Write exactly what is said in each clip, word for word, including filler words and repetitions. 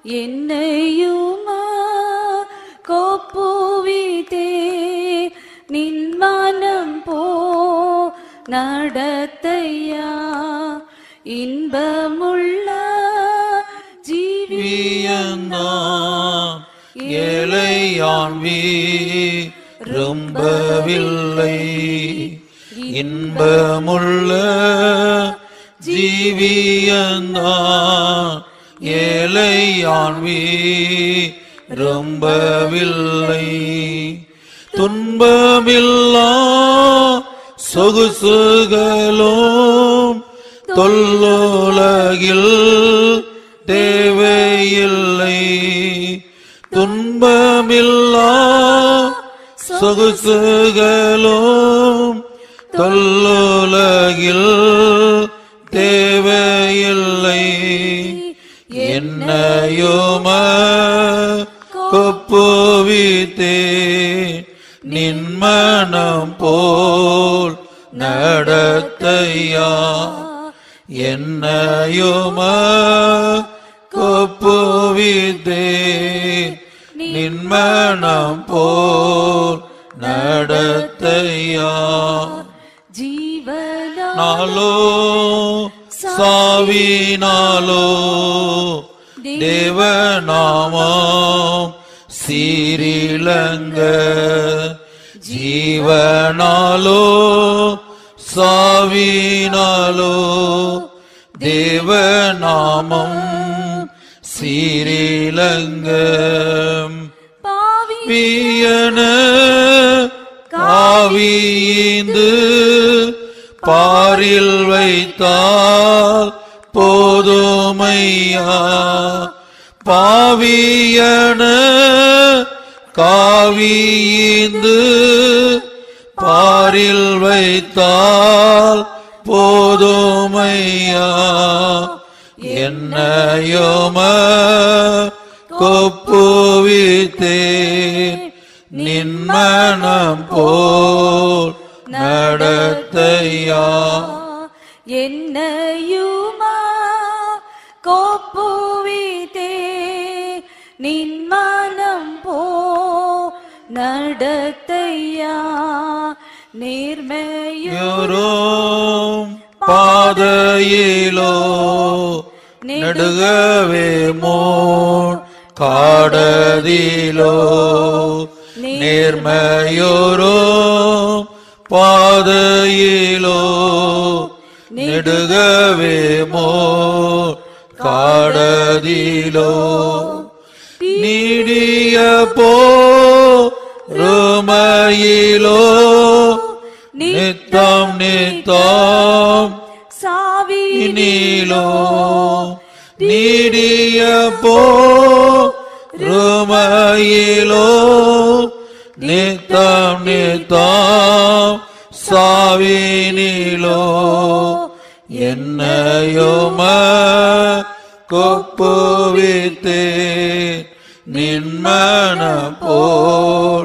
என்னையுமா கோப்புவித்தே நின் மனம் போ நடத்தையா இன்பமுள்ள ஜீவியந்தான் ஏழையான் விரும்பவில்லை இன்பமுள்ள ஜீவியந்தான் ஏழையான் விரும்பவில்லை துன்பமில்லா சொகுசுகளும் தொல்லுலகில் தேவையில்லை துன்பமில்லா சொகுசுகளும் தொல்லுலகில் தேவையில்லை என்னையுமா கொப்புவித்தே நின் மனம் போல் நடத்தையா என்னையுமா கொப்புவித்தே நின் மனம் போல் நடத்தையா ஜீவனாலோ சாவினாலோ தேவநாமம் சீரிலங்க ஜீவனாலோ சாவினாலோ தேவநாமம் சீரிலங்க பாவியன காவியந்து பாரில் வைத்தால் போதுமையா பாவியன காவியந்து பாரில் வைத்தால் போதுமையா என்னையுமா கொப்புவித்தே நின் மனம் போல் நடத்தையா என்னையுமா கோப்புவித்தே நின் மனம் போ நடத்தையா நேர்மையோரும் பாதையிலோ நடுகவே மோன் காடதிலோ நேர்மையோரும் பாதையிலோ நெடுகவே மோன் காடதிலோ நீடிய போருமையிலோ நித்தம் நித்தம் சாவினிலோ நீடிய போருமையிலோ நித்தம் நித்தம் சாவினிலோ என்னையுமா கொப்புவித்தே நின் மனம் போல்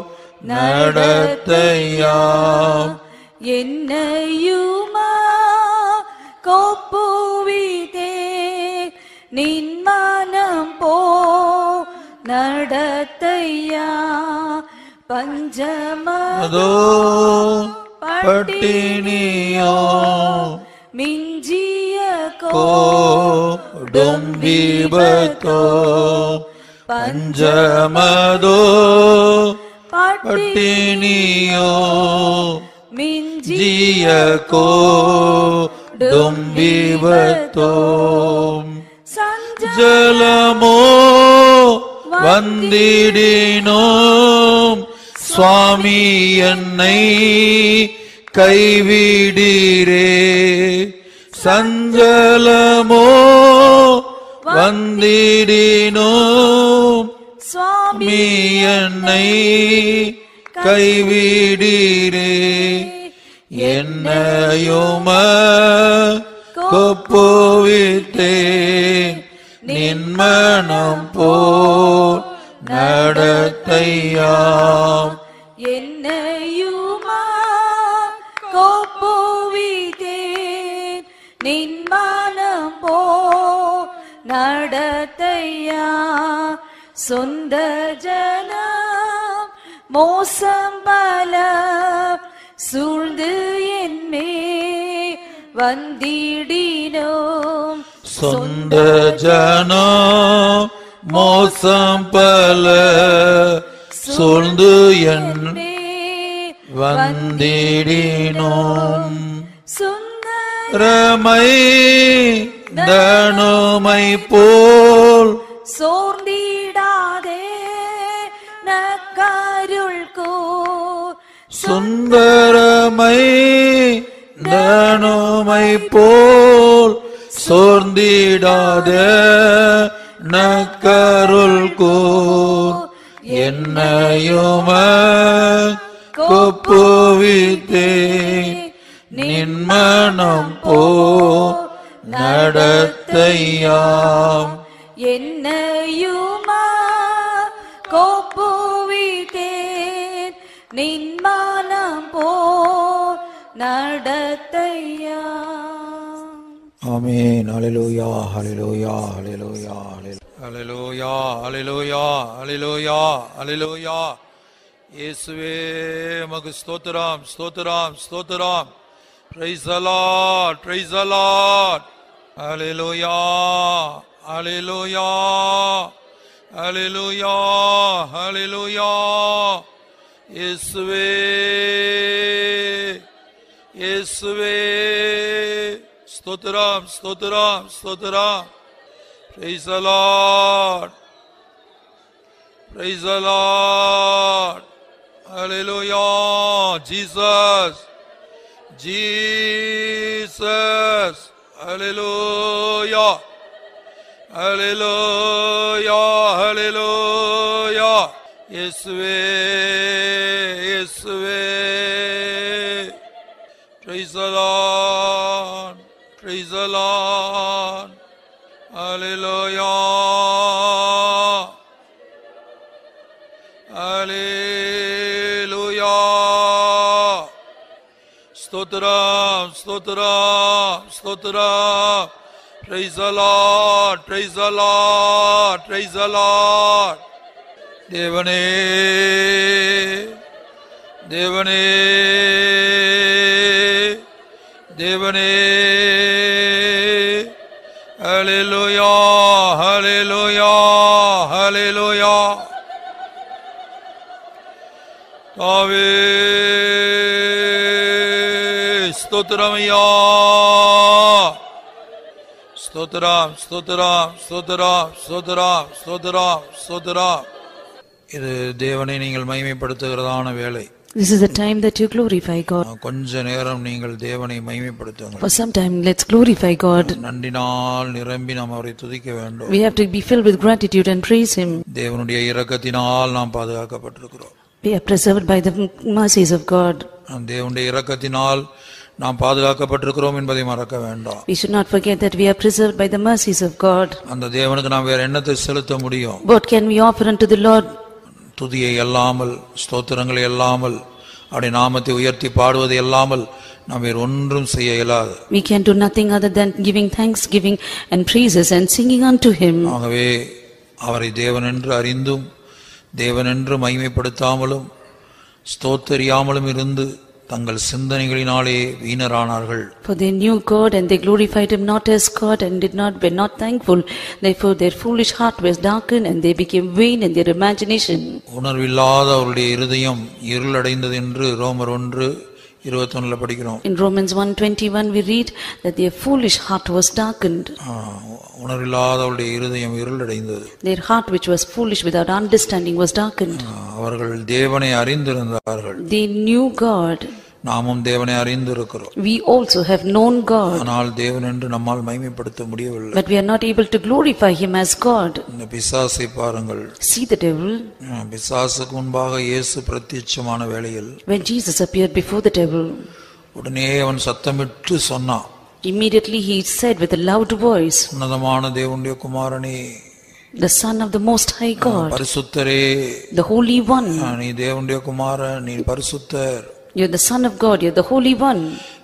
நடத்தையாம் என்னையுமா கோப்புவித்தே நின் மனம் போ நடத்தையா பஞ்சமதோ பட்டினியோ மிஞ்சிய கோடும் விபத்தோ பஞ்சமதோ பட்டினியோ மிஞ்சிய கோடும் விபத்தோ ஜலமோ வந்திடினோம் சுவாமி என்னை கைவிடீரே சஞ்சலமோ வந்திடினோம் சுவாமி என்னை கைவிடீரே என்னையுமா கொப்புவித்தே நின் மனம் போல் நடத்தையாம் என்னையுமா கோப்புவித்தே நின் மனம் போ நடத்தையா சொந்த ஜனம் மோசம் பல சூழ்ந்து என்மே வந்திடினோம். சொந்த ஜனம் மோசம் பல சூழ்ந்து என்னை வந்திடினோம். சுந்தரமை தனுமை போல் சோர்ந்திடாதே நக்கருள்கோ. சுந்தரமை தனுமை போல் சோர்ந்திடாத நக்கருள்கோ. என்னையும கொப்புவித்தே நின்மனம் போ நடத்தையாம். என்னையுமா கோப்புவித்தேன் நின்மானம் போ நடத்தையாம். ஆமென். ஹல்லேலூயா ஹல்லேலூயா ஹல்லேலூயா ஹல்லேலூயா ஹல்லேலூயா ஹல்லேலூயா ஹல்லேலூயா. இயேசுவே உமக்கு ஸ்தோத்திரம் ஸ்தோத்திரம் ஸ்தோத்திரம். Praise the Lord, praise the Lord. Hallelujah, hallelujah, hallelujah, hallelujah. இயேசுவே இயேசுவே ஸ்தோத்திரம் ஸ்தோத்திரம் ஸ்தோத்திரம். Praise the Lord, praise the Lord. Hallelujah, Jesus, Jesus, hallelujah, hallelujah, hallelujah. Yeswe, Yeswe, praise the Lord, praise the Lord, hallelujah, hallelujah. Stotram, Stotram, Stotram. Praise the Lord, praise the Lord, praise the Lord. Devane, Devane, Devane. Hallelujah, hallelujah, hallelujah. Amen. Stotram ya. Stotram, Stotram, Stotram, Stotram, Stotram, Stotram. இது தேவனை நீங்கள் மகிமைப்படுத்துகிறதான வேளை. This is the time that you glorify God. கொஞ்ச நேரம் நீங்கள் தேவனை மகிமைப்படுத்துங்கள். For some time, let's glorify God. நன்றினால் நிரம்பி நாம் அவரை துதிக்க வேண்டும். We have to be filled with gratitude and praise Him. தேவனுடைய இரக்கத்தினால் நாம் பாதுகாக்கப்பட்டிருக்கிறோம். We are preserved by the mercies of God. தேவனுடைய இரக்கத்தினால் நாம் பாதுகாக்கப்பட்டிருக்கிறோம் என்பதை மறக்க வேண்டாம். We should not forget that we are preserved by the mercies of God. அந்த தேவனுக்கு நாம் வேற என்னத்தை செலுத்த முடியும்? What can we offer unto the Lord? துதியை அல்லாமல், ஸ்தோத்திரங்களை அல்லாமல், அவருடைய நாமத்தை உயர்த்தி பாடுவதை அல்லாமல் நாம் வேறு ஒன்றும் செய்ய இயலாது. We can do nothing other than giving thanksgiving and praises and singing unto Him. ஆகவே அவரை தேவன் என்று அறிந்தும் தேவன் என்று மகிமைப்படுத்தாமலும் ஸ்தோத்தரியாமலும் இருந்து தங்கள் சிந்தனைகளினாலே வீணரானார்கள். For they knew God and they glorified Him not as God and did not were not thankful. Therefore their foolish heart was darkened and they became vain in their imagination. உணர்வில்லாத அவருடைய இருதயம் இருளடைந்தது என்று ரோமர் ஒன்று இருபத்தொன்னுல படிக்கிறோம். In Romans one twenty-one we read that their foolish heart was darkened. உணர்வில்லாத அவருடைய இருதயம் இருளடைந்தது. Their heart which was foolish without understanding was darkened. அவர்கள் தேவனை அறிந்திருந்தார்கள். They knew God. நாமும் தேவனை அறிந்திருக்கிறோம். We also have known God. ஆனால் தேவன் என்று நம்மால் மகிமைப்படுத்த முடியவில்லை. But we are not able to glorify Him as God. இந்த பிசாசை பாருங்கள். See the devil. பிசாசுக்கு முன்பாக இயேசு பிரத்யட்சமான வேளையில் when Jesus appeared before the devil, உடனே அவன் சத்தமிட்டு சொன்னான். Immediately he said with a loud voice, உன்னதமான தேவனுடைய குமாரனே, the Son of the Most High God, பரிசுத்தரே, the Holy One, நீ தேவனுடைய குமாரன், நீ பரிசுத்தர். You're the Son of God, you're the Holy One.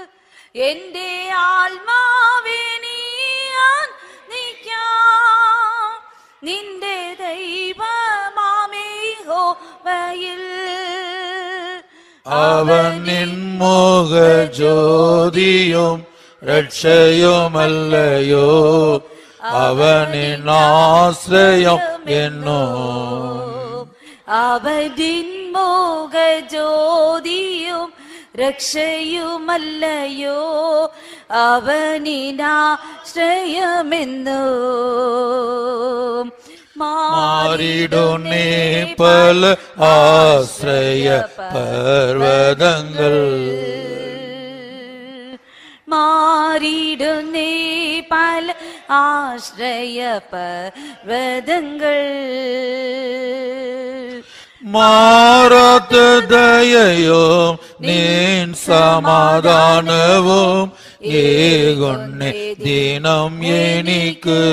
എന്റെ ആത്മാവേ നീ ആനന്ദിക്കാം നിന്റെ ദൈവമാമേ യഹോവയിൽ അവൻ നിൻ മുഖജ്യോതിയും രക്ഷയുമല്ലയോ അവനിൻ ആശ്രയം എന്നോ അവനിൻ മുഖജ്യോതിയും രക്ഷയുമല്ലയോ അവനിനാശ്രയമെന്നോ മാറിടുന്നേ പല ആശ്രയ പർവതങ്ങൾ മാറിടുന്നേ പല ആശ്രയ പർവതങ്ങൾ മാറാത്ത ദയയും നിൻ സമാധാനവും ഏകുന്നേ ദിനം എനിക്ക്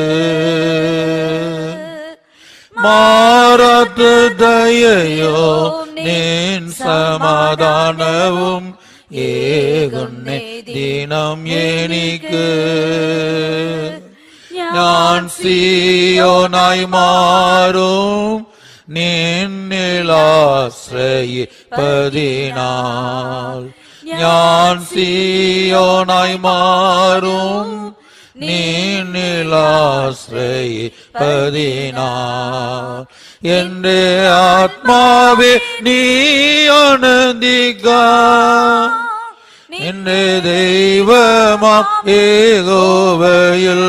മാറാത്ത ദയയും നിൻ സമാധാനവും ഏകുന്നേ ദിനം എനിക്ക് ഞാൻ സിയോനായി മാറും നിന്നിലാശ്രയിപ്പതിനാൽ ഞാൻ സിയോനായി മാറും നിന്നിലാശ്രയിപ്പതിനാൽ എന്റെ ആത്മാവേ നീ ആനന്ദിക്ക എന്റെ ദൈവമാം യഹോവയിൽ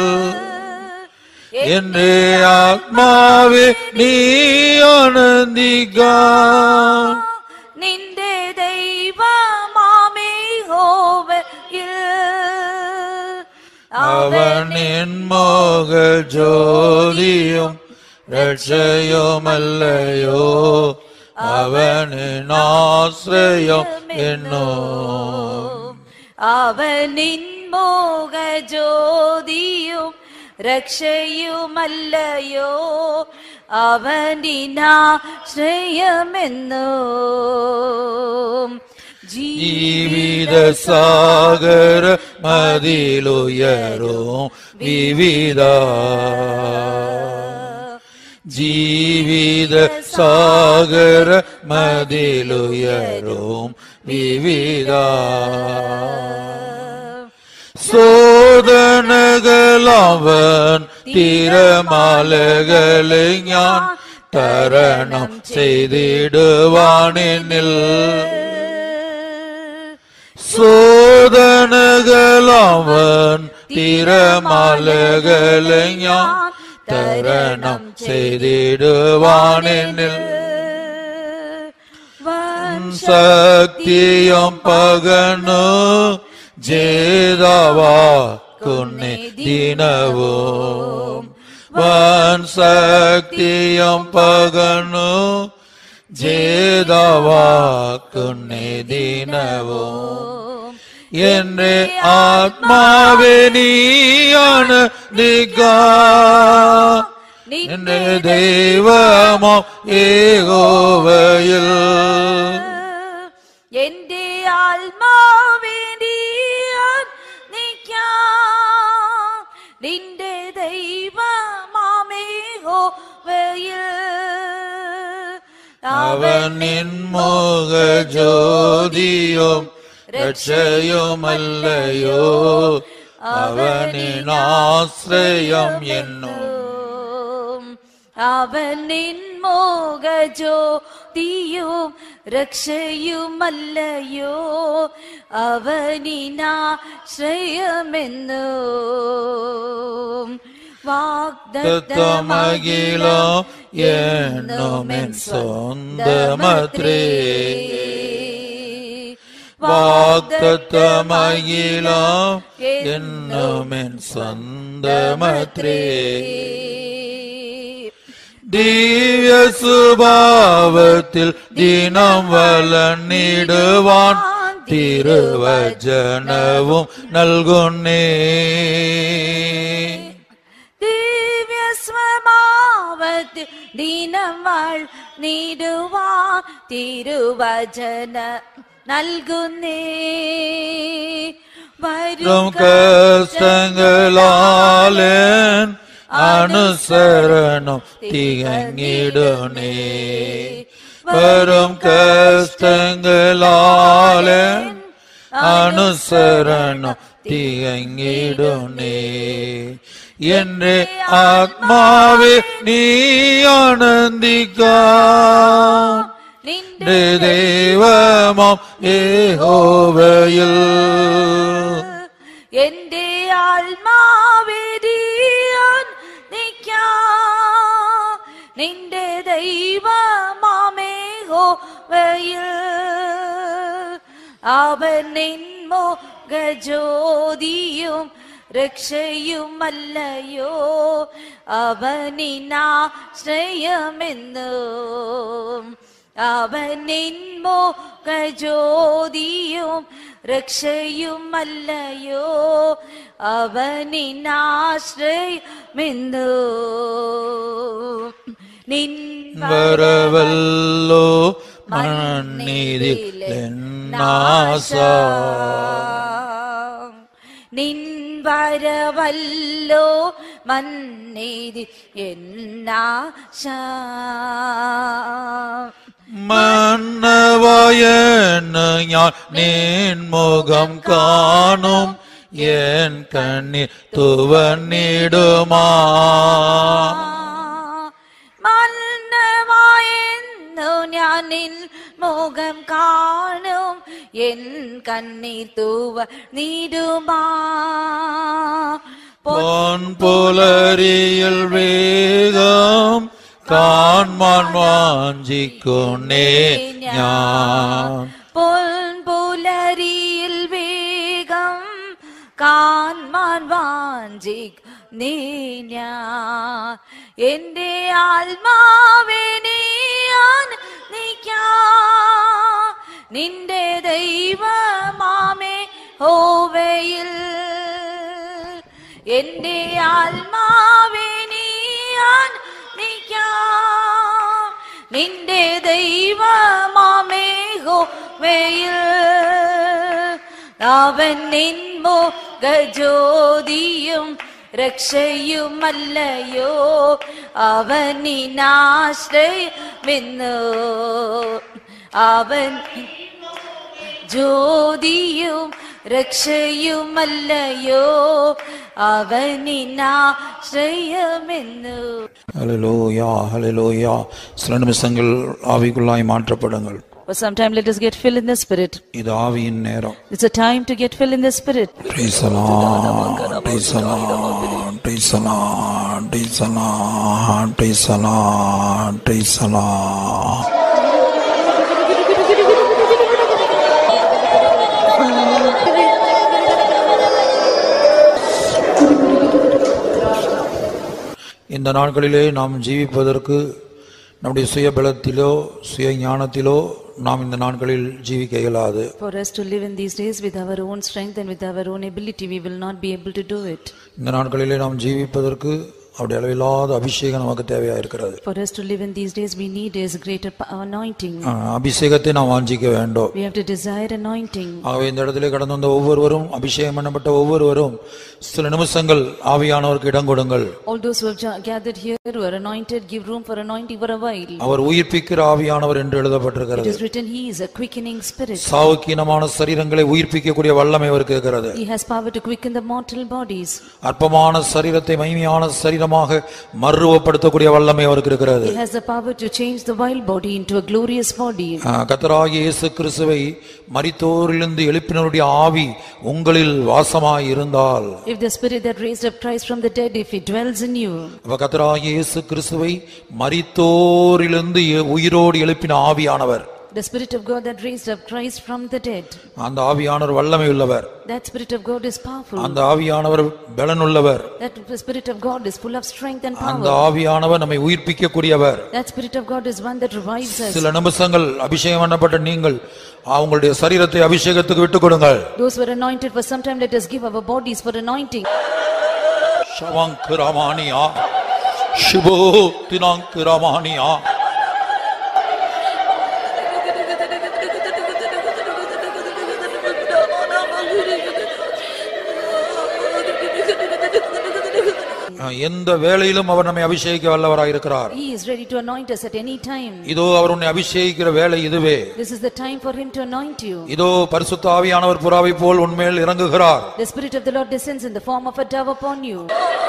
എന്റെ ആത്മാവേ നീ ആനന്ദിക്ക നിന്റെ ദൈവമാമേ യഹോവയിൽ അവൻ നിൻ മുഖജ്യോതിയും രക്ഷയുമല്ലയോ അവനിൻ ആശ്രയം എന്നോ അവനിൻ മുഖജ്യോതിയും രക്ഷയുമല്ലയോ അവനിനാശ്രയമെന്നോ ജീവിത സാഗര മതിലുയരും വിവിധ ജീവിത സാഗര മതിലുയരും വിവിധ സോദനകളവൻ തിരമാലകളെ ഞാൻ തരണം ചെയ്തിടുവാനെന്നിൽ സോദനകളവൻ തിരമാലകളെ ഞാൻ തരണം ചെയ്തിടുവാനെന്നിൽ ശക്തിയും പകർന്നു ജേതാവാക്കുന്നേ ദിനവും വൻ ശക്തിയും പകർന്നു ജേതാവാക്കുന്നേ ദിനവും എന്റെ ആത്മാവേ നീയാണ് നിക എന്റെ ദൈവമാം യഹോവയിൽ എന്റെ ആത്മാവേ നീക്കാം നിന്റെ ദൈവമാമേ യഹോവയിൽ അവൻ നിൻ മുഖജ്യോതിയും രക്ഷയുമല്ലയോ അവനിൻ ആശ്രയം എന്നോ അവനിൻ മുഖജ്യോതിയും രക്ഷയുമല്ലയോ അവനിനാശ്രയമെന്നോ വാഗ്ദത്തമകിലോ എന്നുമെൻ സ്വന്തമത്രേ വാഗ്ദത്തമകിലോ എന്നുമെൻ സ്വന്തമത്രേ ദിവ്യ സ്വഭാവത്തിൽ ദിനം വളർന്നിടുവാൻ തിരുവചനവും നൽകുന്നേ ദിവ്യ സ്വഭാവത്തിൽ ദിനം വളർന്നിടുവാൻ തിരുവചന നൽകുന്നേ வரும் கஷ்டங்களாலேன் அனுசரணம் திகங்கிடுனே. வரும் கஷ்டங்களாலேன் அனுசரணம் திகங்கிடுனே. என்று ஆத்மாவே நீ ஆனந்திக்கா, நின்று தெய்வமாம் யெகோவாயில். എന്റെ ആത്മാവേദിയാൻ നിൽക്കാം, നിന്റെ ദൈവമാമേ യഹോവയിൽ. അവൻ നിൻ മുഖജ്യോതിയും രക്ഷയുമല്ലയോ, അവനിനാശ്രയമെന്നും. അവൻ നിൻ മുഖജ്യോതിയും രക്ഷയുമല്ലയോ, അവനിനാശ്രയമെന്നു. നിൻ വരവല്ലോ മണ്ണിതിലെന്നാശ, നിൻ വരവല്ലോ മന്നിതി എന്നാശ. മന്നവായെന്ന് ഞാൻ നിൻ മുഖം കാണും, എൻ കണ്ണിൽ തുവന്നിടുമാ. മന്നവായെന്നു ഞാൻ നിൻ മുഖം കാണും, എൻ കണ്ണീർ തുവന്നിടുമാ. പൊൻപുലരിയിൽ വേഗം കാൺമാൻ വാഞ്ചിക്കുന്നേ ഞാൻ. പൊൻപുലരിയിൽ വേഗം കാൺമാൻ വാഞ്ചിക്കുന്നേ ഞാൻ. എന്റെ ആത്മാവേ നീ ആനന്ദിക്കാം, നിന്റെ ദൈവമാമേ യഹോവയിൽ. എന്റെ ആത്മാവേ നീ ആനന്ദിക്കാം, നിന്റെ ദൈവമാമേ യഹോവയിൽ. അവൻ നിൻ മുഖജ്യോതിയും രക്ഷയുമല്ലയോ, അവനിനാശ്രയമെന്നു. അവൻ ജ്യോതിയും രക്ഷയുമല്ലയോ, അവനിനാശ്രയമെന്നു. Hallelujah, hallelujah. சில நிமிஷங்கள் ஆவிக்குள்ளாய் மாற்றப்படுங்கள். For some time let us get filled in the spirit. இது ஆவியின் நேரம். It's a time to get filled in the spirit. Praise the Lord, praise the Lord, praise the Lord, praise the Lord, praise the Lord, praise the Lord. இந்த நாட்களிலே நாம் ஜீவிப்பதற்கு நம்முடைய சுய பலத்திலோ சுய ஞானத்திலோ நாம் இந்த நாட்களில் ஜீவிக்க இயலாது. For us to live in these days with our own strength and with our own ability, we will not be able to do it. இந்த நாட்களிலே நாம் ஜீவிப்பதற்கு அவருடைய அளவில்லாத அபிஷேகம் நமக்கு தேவையா இருக்கிறது. For us to live in these days, we need His greater anointing. அபிஷேகத்தை நாம் வாஞ்சிக்க வேண்டும். We have to desire anointing. ஆகவே இந்த இடத்திலே கடந்து வந்த ஒவ்வொருவரும் அபிஷேகம் பண்ணப்பட்ட ஒவ்வொருவரும் சில நிமிஷங்கள் ஆவியானவருக்கு இடம் கொடுங்கள். All those who have gathered here who are anointed, give room for anointing for a while. அவர் உயிர்ப்பிக்கிற ஆவியானவர் என்று எழுதப்பட்டிருக்கிறது. It is written, He is a quickening spirit. சாவுக்கீனமான சரீரங்களை உயிர்ப்பிக்கக்கூடிய வல்லமை அவருக்கு இருக்கிறது. He has power to quicken the mortal bodies. அற்பமான சரீரத்தை மகிமையான சரீரமாக மறுரூபப்படுத்தக்கூடிய வல்லமை அவருக்கு இருக்கிறது. He has the power to change the vile body into a glorious body. கர்த்தராகிய இயேசு கிறிஸ்துவை மரித்தோரிலிருந்து எழுப்பினவருடைய ஆவி உங்களில் வாசமாய் இருந்தால், if the spirit that raised up Christ from the dead, if it dwells in you, கர்த்தராகிய இயேசு கிறிஸ்துவை மரித்தோரிலிருந்து உயிரோடு எழுப்பின ஆவியானவர், the spirit of God that raised up Christ from the dead, அந்த ஆவியானவர் வல்லமை உள்ளவர். that spirit of God is powerful. அந்த ஆவியானவர் பலன் உள்ளவர். that spirit of God is full of strength and power. அந்த ஆவியானவர் நம்மை உயிர்ப்பிக்க கூடியவர். that spirit of God is one that revives us. சில நிமிஷங்கள் அபிஷேகம் பண்ணப்பட்ட நீங்கள் அவங்களுடைய சரீரத்தை அபிஷேகத்துக்கு விட்டு கொடுங்கள். those who are anointed for some time, let us give our bodies for anointing. ஷவங்கிரமானியா Shibo தினாங்கிரமானியா எந்த வேளையிலும் அவர் நம்மை அபிஷேகிக்க வல்லவராய் இருக்கிறார். He is ready to anoint us at any time. இதோ அவர் உன்னை அபிஷேகிக்கிற வேளை இதுவே. This is the time for him to anoint you. இதோ பரிசுத்த ஆவியானவர் புறாவை போல் உன்மேல் இறங்குகிறார். The spirit of the Lord descends in the form of a dove upon you.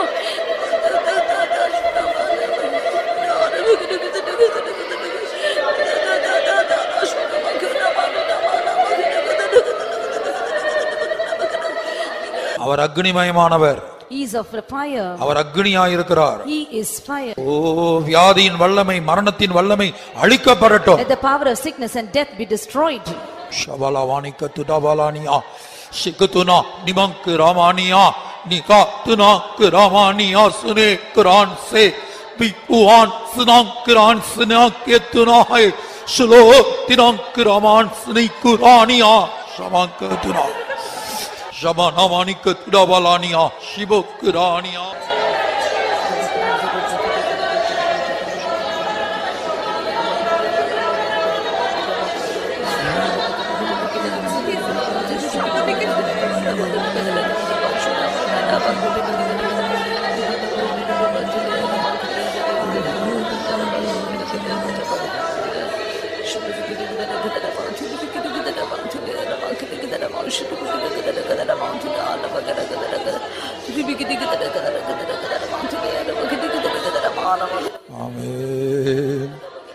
Our அக்னிமயமானவர். He is of fire. அவர் அக்னியாய் இருக்கிறார். He is fire. ஓ வியாதியின் வல்லமை மரணத்தின் வல்லமை அழிக்கப்படட்டும். Let the power of sickness and death be destroyed. ஷபலவானிக துடபலானியா சிகதுனா நிமங்கு ராமானியா நிகாதுனா கிராமானியா சுனே குரான் சே பிகுவான் சுனாங் குரான் சுனாக்கேதுனாய் ஷலோ தினாங் குராமான் சுனி குரானியா ஷமாங்கதுனா ஷபனவானிக துடபலானியா சிபோக்குரானியா. Amen.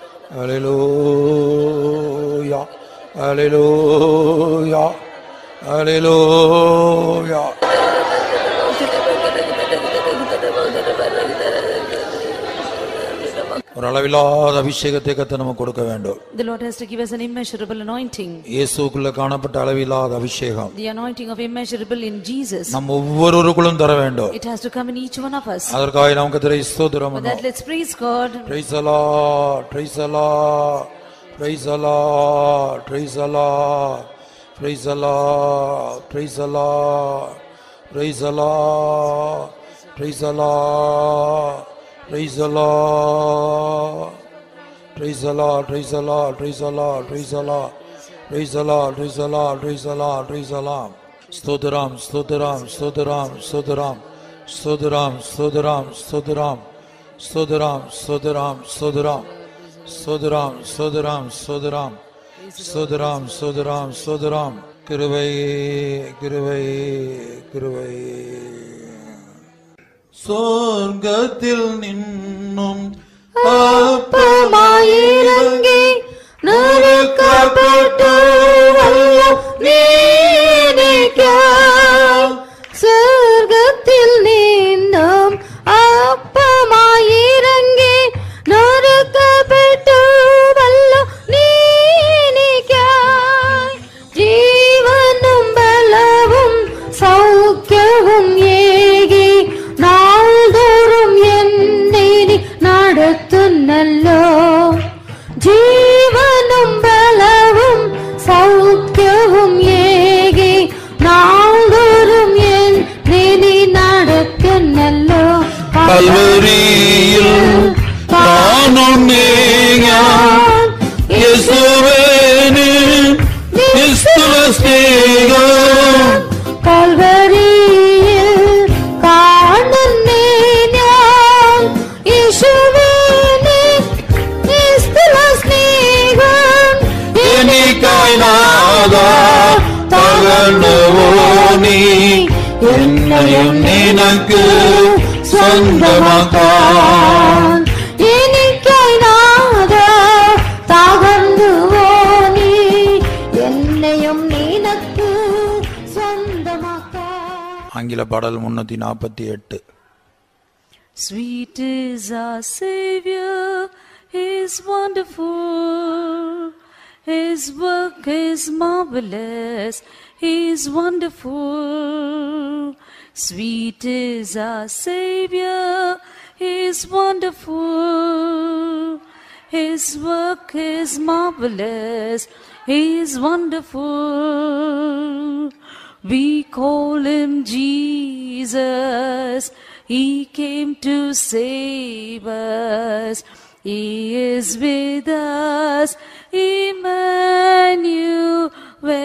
Hallelujah. Hallelujah. Hallelujah. ஒரு அளவில்லாத அபிஷேகத்தை கர்த்தர் நமக்கு கொடுக்க வேண்டும். The Lord has to give us an immeasurable anointing. இயேசுவுக்குள்ள காணப்பட்ட அளவில்லாத அபிஷேகம் The anointing of immeasurable in Jesus. நம்ம ஒவ்வொருவருக்குள்ளும் தர வேண்டும். It has to come in each one of us. அதற்காக நாம் கர்த்தரை ஸ்தோத்திரம் For that let's praise God. Praise the Lord. Praise the Lord. Praise the Lord. Praise the Lord. Praise the Lord. Praise the Lord. Praise the Lord. Praise the Lord. Praise the Lord. Praise the Lord. Praise the Lord. Praise the Lord. Praise the Lord. Praise the Lord. Praise the Lord. Praise the Lord. Praise the Lord. Stotram, stotram, stotram, stotram, stotram, stotram, stotram, stotram, stotram, stotram, stotram, stotram, stotram, stotram, stotram, stotram. கிருபை கிருபை கிருபை. சொர்க்கத்தில் நின்னும் அப்பமாயிரங்கி நறுக்கப்பட்டு வல்லம் நீதிக்காய். சொர்க்கத்தில் நின்னும் அப்பமாயிரங்கி நறுக்கப்பட்டு வல்லம் நீதிக்காய். ஜீவனும் பலவும் சௌக்கியவும் ஏகி நாள்தோறும் என்னை நடத்துன்னல்லோ. ஜீவனும் பலவும் சௌக்கியவும் ஏகி நாள்தோறும் என்னை நடத்துன்னல்லோ. கல்வரியில் தானும் நீயான் இயேசுவின் கிறிஸ்துவ ஸ்நேகம். கல்வரியில் കാണുന്നേ ഞാൻ യേശുവിനെ ക്രിസ്തുവ സ്നേഹം. എനിക്കായി നാഥാ തകർന്നുവോ നീ എന്നെയും നിനക്ക് സ്വന്തമാക്കാൻ. എനിക്കായി നാഥാ തകർന്നുവോ നീ എന്നെയും നിനക്ക് സ്വന്തമാക്കാൻ. ஆங்கில பாடல் முன்னூத்தி நாற்பத்தி எட்டு. Sweet is our Savior, He is wonderful, His work is marvelous, He is wonderful. Sweet is our Savior, He is wonderful, His work is marvelous, He is wonderful. We call Him Jesus, He came to save us, He is with us,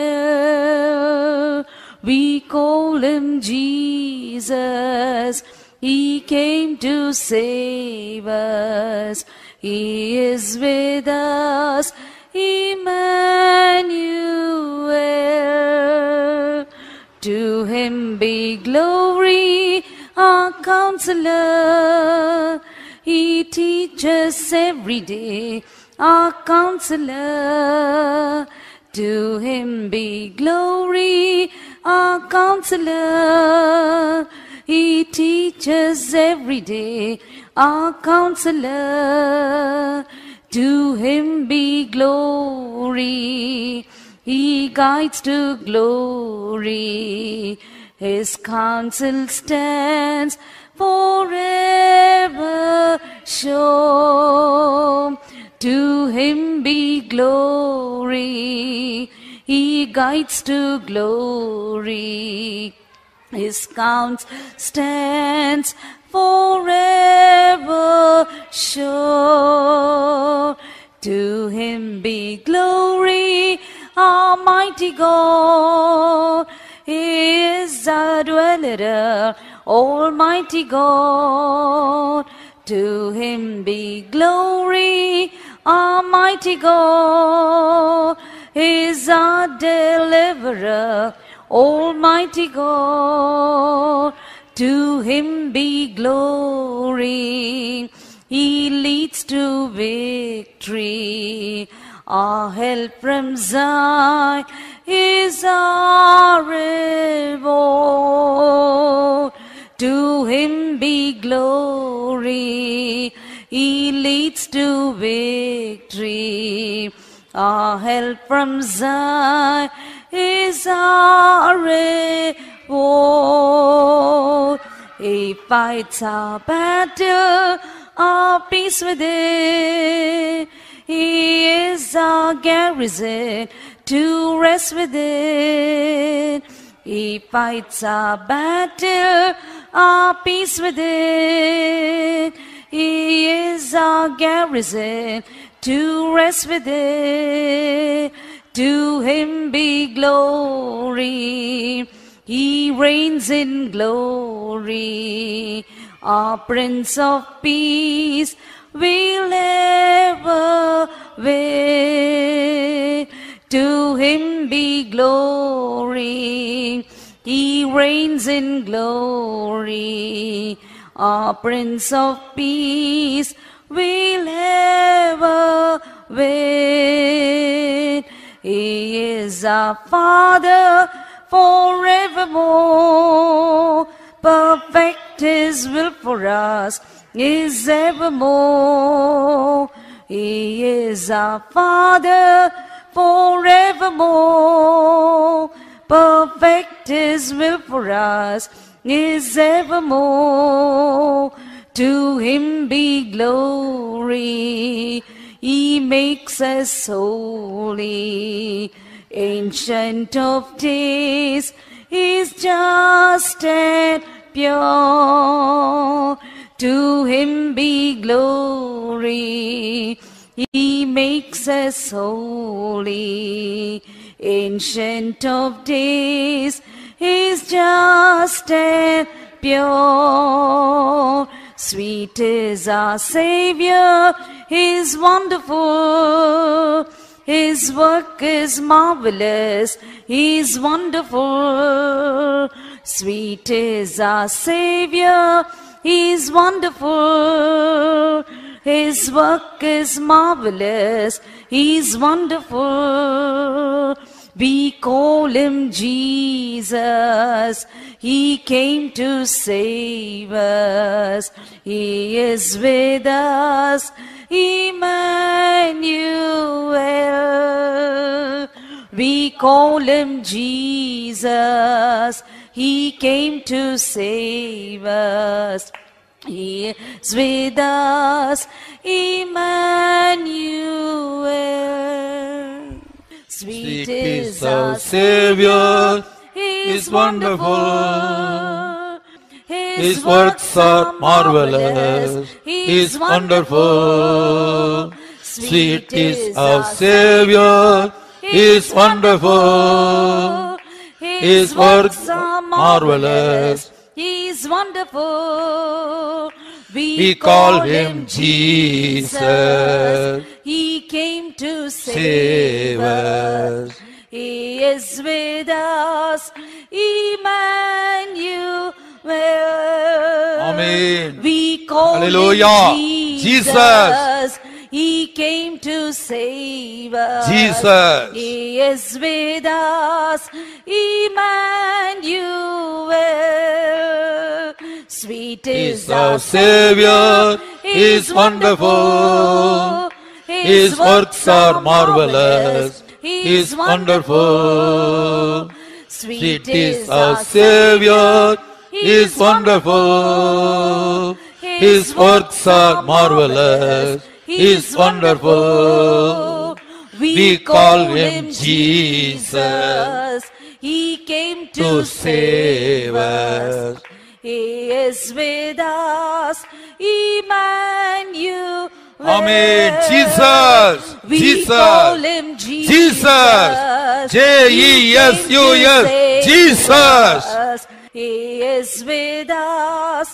Emmanuel. We call Him Jesus, He came to save us. He is with us. Emmanuel. To him be glory, our counselor. He teaches every day, our counselor. To him be glory, our counselor. He teaches every day, our counselor. To him be glory. He guides to glory. His counsel stands forever sure. To him be glory. He guides to glory. His counsel stands forever sure. To him be glory, Almighty God. He is our dweller, Almighty God. To him be glory, Almighty God. He is our deliverer, Almighty God. To him be glory. He leads to victory. Our help from Zion is our reward. To him be glory. He leads to victory. Our help from Zion is our reward. He fights our battle, our peace within. He is our garrison to rest within. He fights our battle, our peace within. He is our garrison to rest within. To him be glory. He reigns in glory. Our Prince of Peace will ever wait. To him be glory. He reigns in glory. Our Prince of Peace will ever wait. He is our Father forevermore. Perfect his will for us is evermore. He is our Father forevermore. Perfect his will for us is evermore. To him be glory. He makes us holy. Ancient of days is just and pure. To him be glory. He makes us holy. Ancient of days is just and pure. Sweet is our Savior, He's wonderful. His work is marvelous, He's wonderful. Sweet is our Savior, He's wonderful. His work is marvelous, He's wonderful. We call him Jesus. He came to save us. He is with us, Emmanuel. We call him Jesus. He came to save us. He is with us, Emmanuel. Sweet is our Savior, He is wonderful. His works are marvelous, He is wonderful. Sweet is our Savior, He is wonderful. His works are marvelous, He is is wonderful. We, We call him Jesus. He came to save Save us. us. He is with us, Emmanuel. Amen. We call Hallelujah. him Jesus. Jesus. He came to save us. Jesus. He is with us, Emmanuel. Sweet is He's our Savior. He's wonderful. His works are marvelous. He's wonderful. Sweet is our Savior. He's wonderful. His works are marvelous. He's wonderful. We call him Jesus. He came to, To save save us. us. He is with us, Emmanuel. Amen. Jesus. We Jesus. call him Jesus. Jesus. J E S U S. Jesus. He is with us,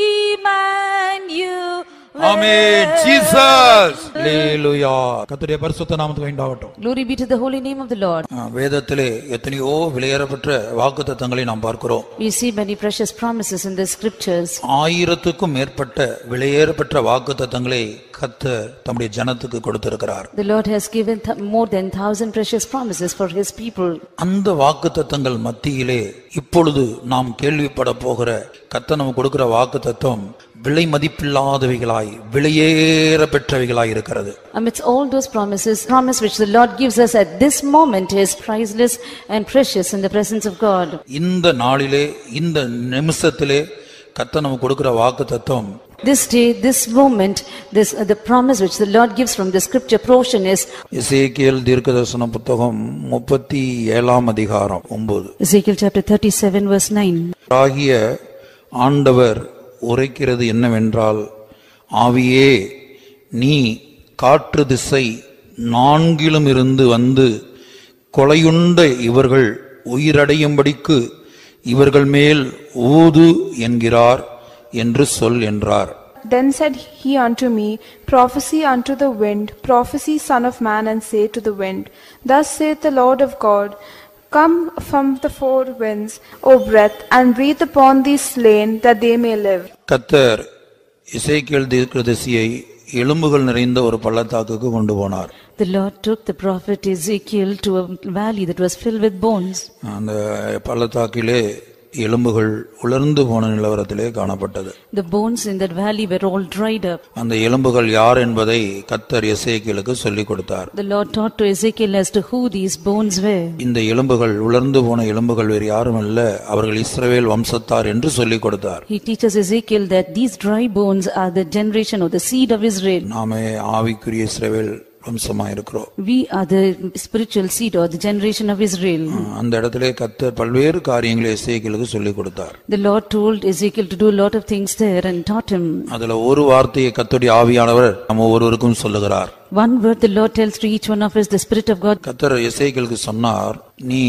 Emmanuel. Amen. Jesus. Hallelujah. கர்த்தருடைய பரிசுத்த நாமத்துக்கு உண்டாகட்டும். Glory be to the holy name of the Lord. ஆ, வேதத்திலே எத்தனையோ விலையேறப்பட்ட வாக்குத்தத்தங்களை நாம் பார்க்கிறோம். We see many precious promises in the scriptures. ஆயிரத்துக்கும் மேற்பட்ட விலையேறப்பட்ட வாக்குத்தத்தங்களை கர்த்தர் தம்முடைய ஜனத்துக்கு கொடுத்திருக்கிறார். The Lord has given th- more than thousand precious promises for his people. அந்த வாக்குத்தத்தங்கள் மத்தியிலே இப்பொழுது நாம் கேள்விப்பட போகிற கர்த்தர் நமக்கு கொடுக்கிற வாக்குத்தத்தம் விலை மதிப்பில்லாதவைகளாய் விலையேற பெற்றவைகளாய் இருக்கிறது. Amidst all those promises, promise which the Lord gives us at this moment is priceless and precious in the presence of God. இந்த நாளிலே இந்த நிமிஷத்திலே கர்த்தர் நமக்கு கொடுக்கிற வாக்குத்தத்தம் This day, this moment, this uh, the promise which the Lord gives from the scripture portion is எசேக்கியேல் தீர்க்கதரிசன புத்தகம் முப்பத்தி ஏழாம் அதிகாரம் ஒன்பது. Ezekiel chapter thirty-seven verse nine. ஆகிய ஆண்டவர் உரைக்கிறது என்னவென்றால், ஆவியே நீ காற்று திசை நான்கிலும் இருந்து வந்து கொலையுண்ட இவர்கள் உயிரடையும்படிக்கு இவர்கள் மேல் ஊது என்கிறார் என்று சொல் என்றார். Then said he unto me, Prophesy unto the wind, prophesy, son of man, and say to the wind, Thus saith the Lord of God, Come from the four winds, O breath, and breathe upon these slain, that they may live. கர்த்தர் எசேக்கியேல் தீர்க்கதரிசியை எலும்புகள் நிறைந்த ஒரு பள்ளத்தாக்குக்கு கொண்டு போனார். The Lord took the prophet Ezekiel to a valley that was filled with bones. அந்த பள்ளத்தாக்கிலே எலும்புகள் உலர்ந்து போன நிலவரத்திலே காணப்பட்டது. The bones in that valley were all dried up. அந்த எலும்புகள் யார் என்பதை கர்த்தர் எசேக்கியேலுக்கு சொல்லிக் கொடுத்தார். The Lord taught to Ezekiel as to who these bones were. இந்த எலும்புகள் உலர்ந்து போன எலும்புகள் வேறு யாரும் அல்ல, அவர்கள் இஸ்ரவேல் வம்சத்தார் என்று சொல்லிக் கொடுத்தார். He teaches Ezekiel that these dry bones are the generation or the seed of Israel. நாமே ஆவிக்குரிய இஸ்ரவேல் வம்சமாக இருக்கிறோம். We are the spiritual seed or the generation of Israel. அந்த இடத்திலே கர்த்தர் பல்வேறு காரியங்களை எசேக்கியேலுக்கு சொல்லிக் கொடுத்தார். The Lord told Ezekiel to do a lot of things there and taught him. அதுல ஒரு வார்த்தையை கர்த்தருடைய ஆவியானவர் நம்ம ஒவ்வொருவருக்கும் சொல்லுகிறார். One word the Lord tells to each one of us, the Spirit of God. கர்த்தர் எசேக்கியேலுக்கு சொன்னார், நீ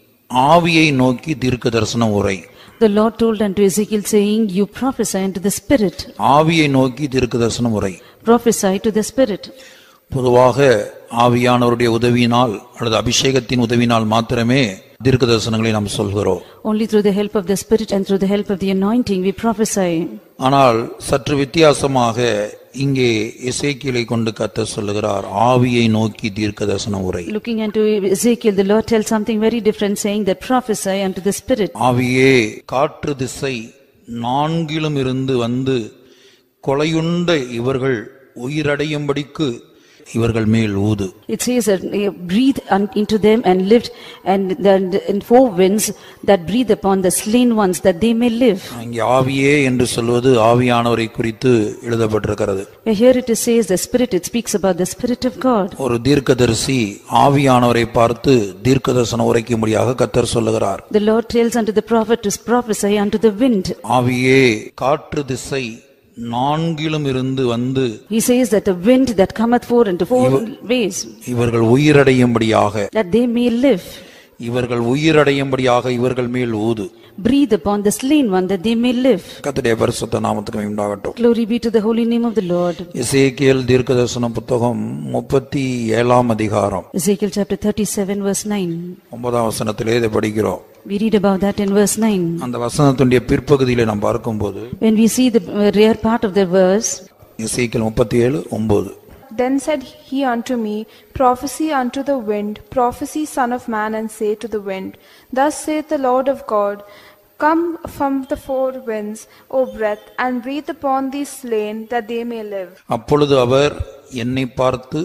ஆவியை நோக்கி தீர்க்க தரிசனம் உரை. The Lord told unto Ezekiel saying, You prophesy unto the Spirit. ஆவியை நோக்கி தீர்க்க தரிசனம் உரை. Prophesy to the Spirit. பொதுவாக ஆவியானவருடைய உதவியினால் அல்லது அபிஷேகத்தின் உதவியினால் மாத்திரமே தீர்க்க தரிசனங்களை நாம் சொல்கிறோம். Only through the help of the Spirit and through the help of the anointing we prophesy. ஆனால் சற்று வித்தியாசமாக இங்கே எசேக்கியேலை கொண்டு கர்த்தர் சொல்லுகிறார், ஆவியை நோக்கி தீர்க்க தரிசனம் உரை. Looking into Ezekiel, the Lord tells something very different, saying that prophesy unto the Spirit. ஆவியே காற்று திசை நான்கிலும் இருந்து வந்து கொலையுண்ட இவர்கள் உயிரடையும்படிக்கு இவர்கள் மேல் ஊது. It says that uh, breathe un- into them and lift, and then in four winds that breathe upon the slain ones, that they may live. இங்கே ஆவியே என்று சொல்வது ஆவியானவரை குறித்து எழுதப்பட்டிருக்கிறது. Here it is says the Spirit, it speaks about the Spirit of God. ஒரு தீர்க்கதரிசி ஆவியானவரை பார்த்து தீர்க்கதரிசனம் உரைக்கும்படியாக கர்த்தர் சொல்லுகிறார். The Lord tells unto the prophet to prophesy unto the wind. ஆவியே காற்று திசை நான்கிலும் இருந்து வந்து He says that the wind that cometh forth into four ways, இவர்கள் உயிரடையும்படியாக that they may live. இவர்கள் உயிரடையும்படியாக இவர்கள் மேல் ஊது. breathe upon the slain one that they may live. கர்த்தருடைய பரிசுத்த நாமத்துக்கு உண்டாகட்டும். Glory be to the holy name of the Lord. எசேக்கியேல் தீர்க்கதரிசன புத்தகம் முப்பத்தி ஏழாம் அதிகாரம் Ezekiel chapter thirty-seven verse nine. ஒன்பதாம் வசனத்திலே இதை படிக்கிறோம். We read about that in verse nine. அந்த வசனத்துடைய பிற்பகுதியிலே நாம் பார்க்கும்போது When we see the rear part of the verse, எசேக்கியேல் முப்பத்தி ஏழு ஒன்பது. Then said he unto me, Prophesy unto the wind, prophesy, son of man, and say to the wind, Thus saith the Lord of God, Come from the four winds, O breath, and breathe upon these slain, that they may live. அப்பொழுது அவர் என்னை பார்த்து,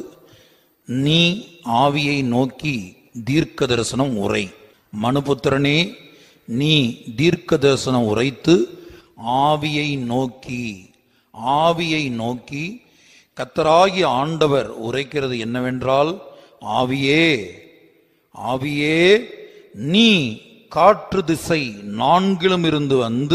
நீ ஆவியை நோக்கி தீர்க்க தரிசனம் உரை. மனுபுத்திரனே, நீ தீர்க்க தரிசனம் உரைத்து ஆவியை நோக்கி ஆவியை நோக்கி கர்த்தராகிய ஆண்டவர் உரைக்கிறது என்னவென்றால், ஆவியே ஆவியே நீ காற்று திசை நான்கிலும் இருந்து வந்து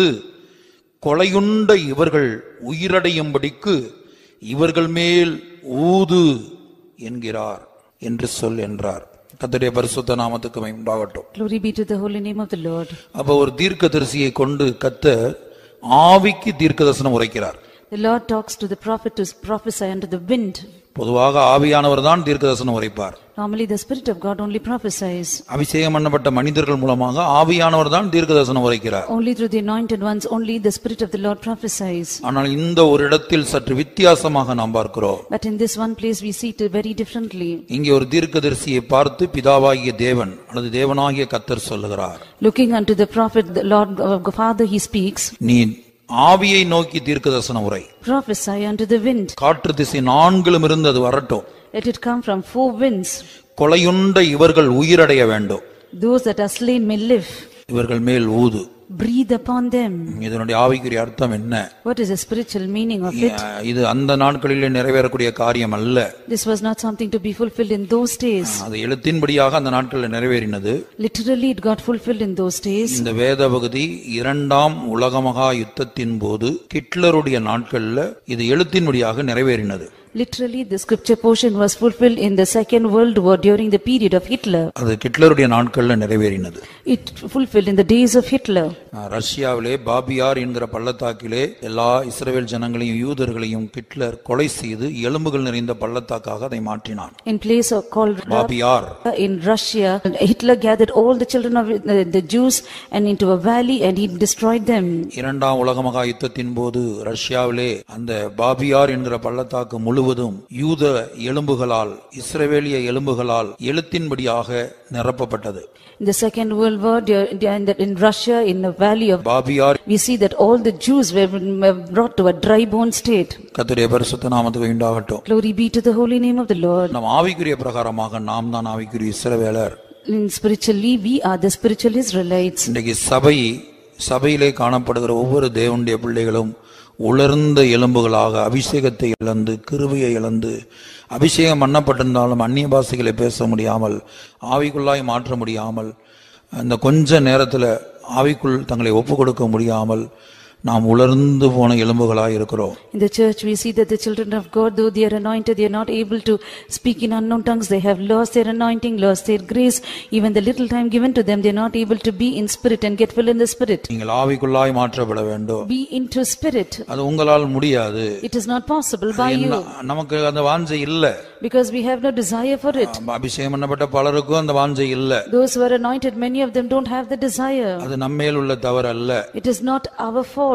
கொலையுண்ட இவர்கள் உயிரடையும்படிக்கு இவர்கள் மேல் ஊது என்கிறார் என்று சொல் என்றார். கர்த்தருடைய பரிசுத்த நாமத்துக்கு மகிமை உண்டாகட்டும். Glory be to the holy name of the Lord. அப்ப ஒரு தீர்க்கதரிசியை கொண்டு கர்த்தர் ஆவிக்கு தீர்க்கதரிசனம் உரைக்கிறார். The Lord talks to the prophet to prophesy unto the wind. பொதுவாக ஆவியானவர் தான் தீர்க்கதரிசனம் உரைப்பார். Normally the Spirit of God only prophesies. அபிஷேகம் பண்ணப்பட்ட மனிதர்கள் மூலமாக ஆவியானவர் தான் தீர்க்கதரிசனம் உரைக்கிறார். Only through the anointed ones, only the Spirit of the Lord prophesies. ஆனால் இந்த ஒரு இடத்தில் சற்று வித்தியாசமாக நாம் பார்க்கிறோம். But in this one place we see it very differently. இங்கே ஒரு தீர்க்கதரிசியை பார்த்து பிதாவாகிய தேவன் அல்லது தேவனாகிய கர்த்தர் சொல்லுகிறார். Looking unto the prophet, the Lord uh, Father, he speaks. நீ ஆவியை நோக்கி தீர்க்கதரிசனம் உரை. Prophesy unto the wind. காற்று திசை நான்கிலும் இருந்து அது வரட்டும். Let it come from four winds. கொலையுண்ட இவர்கள் உயிரடைய வேண்டும். Those that are slain may live. இவர்கள் மேல் ஊது. Breathe upon them. இதனுடைய ஆவிக்குரிய அர்த்தம் என்ன? What is the spiritual meaning of it? இது அந்த நாட்களிலே நிறைவேறக்கூடிய காரியம் அல்ல. This was not something to be fulfilled in those days. அது எழுத்தின்படியாக அந்த நாட்களில் நிறைவேறினது. Literally it got fulfilled in those days. இந்த வேத பகுதி இரண்டாம் உலக மகா யுத்தத்தின் போது ஹிட்லருடைய நாட்களில் இது எழுத்தின்படியாக நிறைவேறினது. Literally the scripture portion was fulfilled in the second world war during the period of Hitler. அது ஹிட்லருடைய நாட்களில் நிறைவேறினது. It fulfilled in the days of Hitler. ரஷ்யாவிலே பாபியார் என்கிற பள்ளத்தாக்கிலே எல்லா இஸ்ரவேல் ஜனங்களையும் யூதர்களையும் ஹிட்லர் கொலை செய்து எலும்புகள் நிறைந்த பள்ளத்தாக்காக அதை மாற்றினான். In place of called பாபியார் in Russia, Hitler gathered all the children of the, the Jews and into a valley and he destroyed them. இரண்டாம் உலக மகா யுத்தத்தின் போது ரஷ்யாவிலே அந்த பாபியார் என்கிற பள்ளத்தாக்கு முழு யூத எலும்புகளால் இஸ்ரவேலிய எலும்புகளால் எழுத்தின்படியாக நிரப்பப்பட்டது. In the second world war in Russia, in the valley of Babiyar, we see that all the Jews were brought to a dry bone state. கர்த்தருடைய பரிசுத்த நாமத்துக்கு உண்டாகட்டும். Glory be to the holy name of the Lord. நம் ஆவிக்குரிய பிரகாரமாக நாம் தான் ஆவிக்குரிய இஸ்ரவேலர். In spiritually we are the spiritual Israelites. இன்றைக்கு சபை சபையிலே காணப்படுகிற ஒவ்வொரு தேவனுடைய பிள்ளைகளும் உலர்ந்த எலும்புகளாக அபிஷேகத்தை இழந்து கிருபையை இழந்து அபிஷேகம் பண்ணப்பட்டிருந்தாலும் அந்நிய பாஷைகளை பேச முடியாமல் ஆவிக்குள்ளாய் மாற்ற முடியாமல் அந்த கொஞ்ச நேரத்தில் ஆவிக்குள் தங்களை ஒப்பு கொடுக்க முடியாமல் நாம் உலர்ந்து போன எலும்புகளாய் இருக்கிறோம். In the church we see that the children of God, though they are anointed, they are not able to speak in unknown tongues. They have lost their anointing, lost their grace. Even the little time given to them, they are not able to be in spirit and get filled in the spirit. நீங்கள் ஆவிக்குள்ளாய் மாற்றப்பட வேண்டும். Be into spirit. அது உங்களால் முடியாது. It is not possible by you. நமக்கு அந்த வாஞ்சை இல்ல. Because we have no desire for it. அபிஷேகம் பண்ணப்பட்ட பலருக்கும் அந்த வாஞ்சை இல்ல. Those who are anointed, many of them don't have the desire. அது நம்மேல் உள்ள தவறு அல்ல. It is not our fault.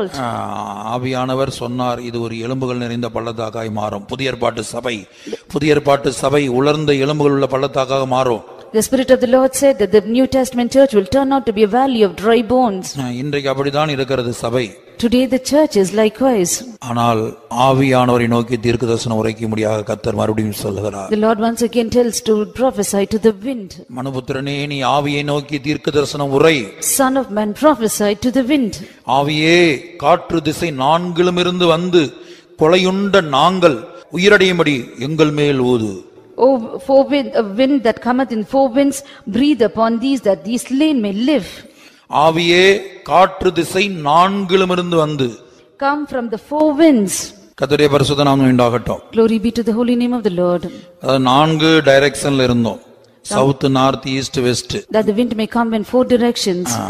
ஆவியானவர் சொன்னார் இது ஒரு எலும்புகள் நிறைந்த பள்ளத்தாக்காய் மாறும். புதிய ஏற்பாட்டு சபை புதிய ஏற்பாட்டு சபை உலர்ந்த எலும்புகள் உள்ள பள்ளத்தாக்காக மாறும். The Spirit of the Lord said that the New Testament church will turn out to be a valley of dry bones. இன்றைக்கு அப்படிதான் இருக்கிறது சபை. Today the church is likewise. ஆனால் ஆவியானவரை நோக்கி தீர்க்கதரிசனம் உரைக்கும்படியாக கர்த்தர் மறுபடியும் சொல்கிறார். The Lord once again tells to prophesy to the wind. மனுபுத்திரனே நீ ஆவியை நோக்கி தீர்க்கதரிசனம் உரை. Son of man, prophesy to the wind. ஆவியே காற்று திசை நான்கிலும் இருந்து வந்து கொலையுண்ட நாங்கள் உயிரடையும்படி எங்கள் மேல் ஊது. O four wind, a wind that cometh in four winds, breathe upon these that these slain may live. ஆவியே காற்று திசை நான்கிலும் இருந்து வந்து Come from the four winds. கர்த்தருடைய பரிசுத்த நாமம் உண்டாகட்டும். Glory be to the holy name of the Lord. நான்கு டைரக்ஷன்ல இருந்தோம். South, north, east, west. That the wind may come in four directions.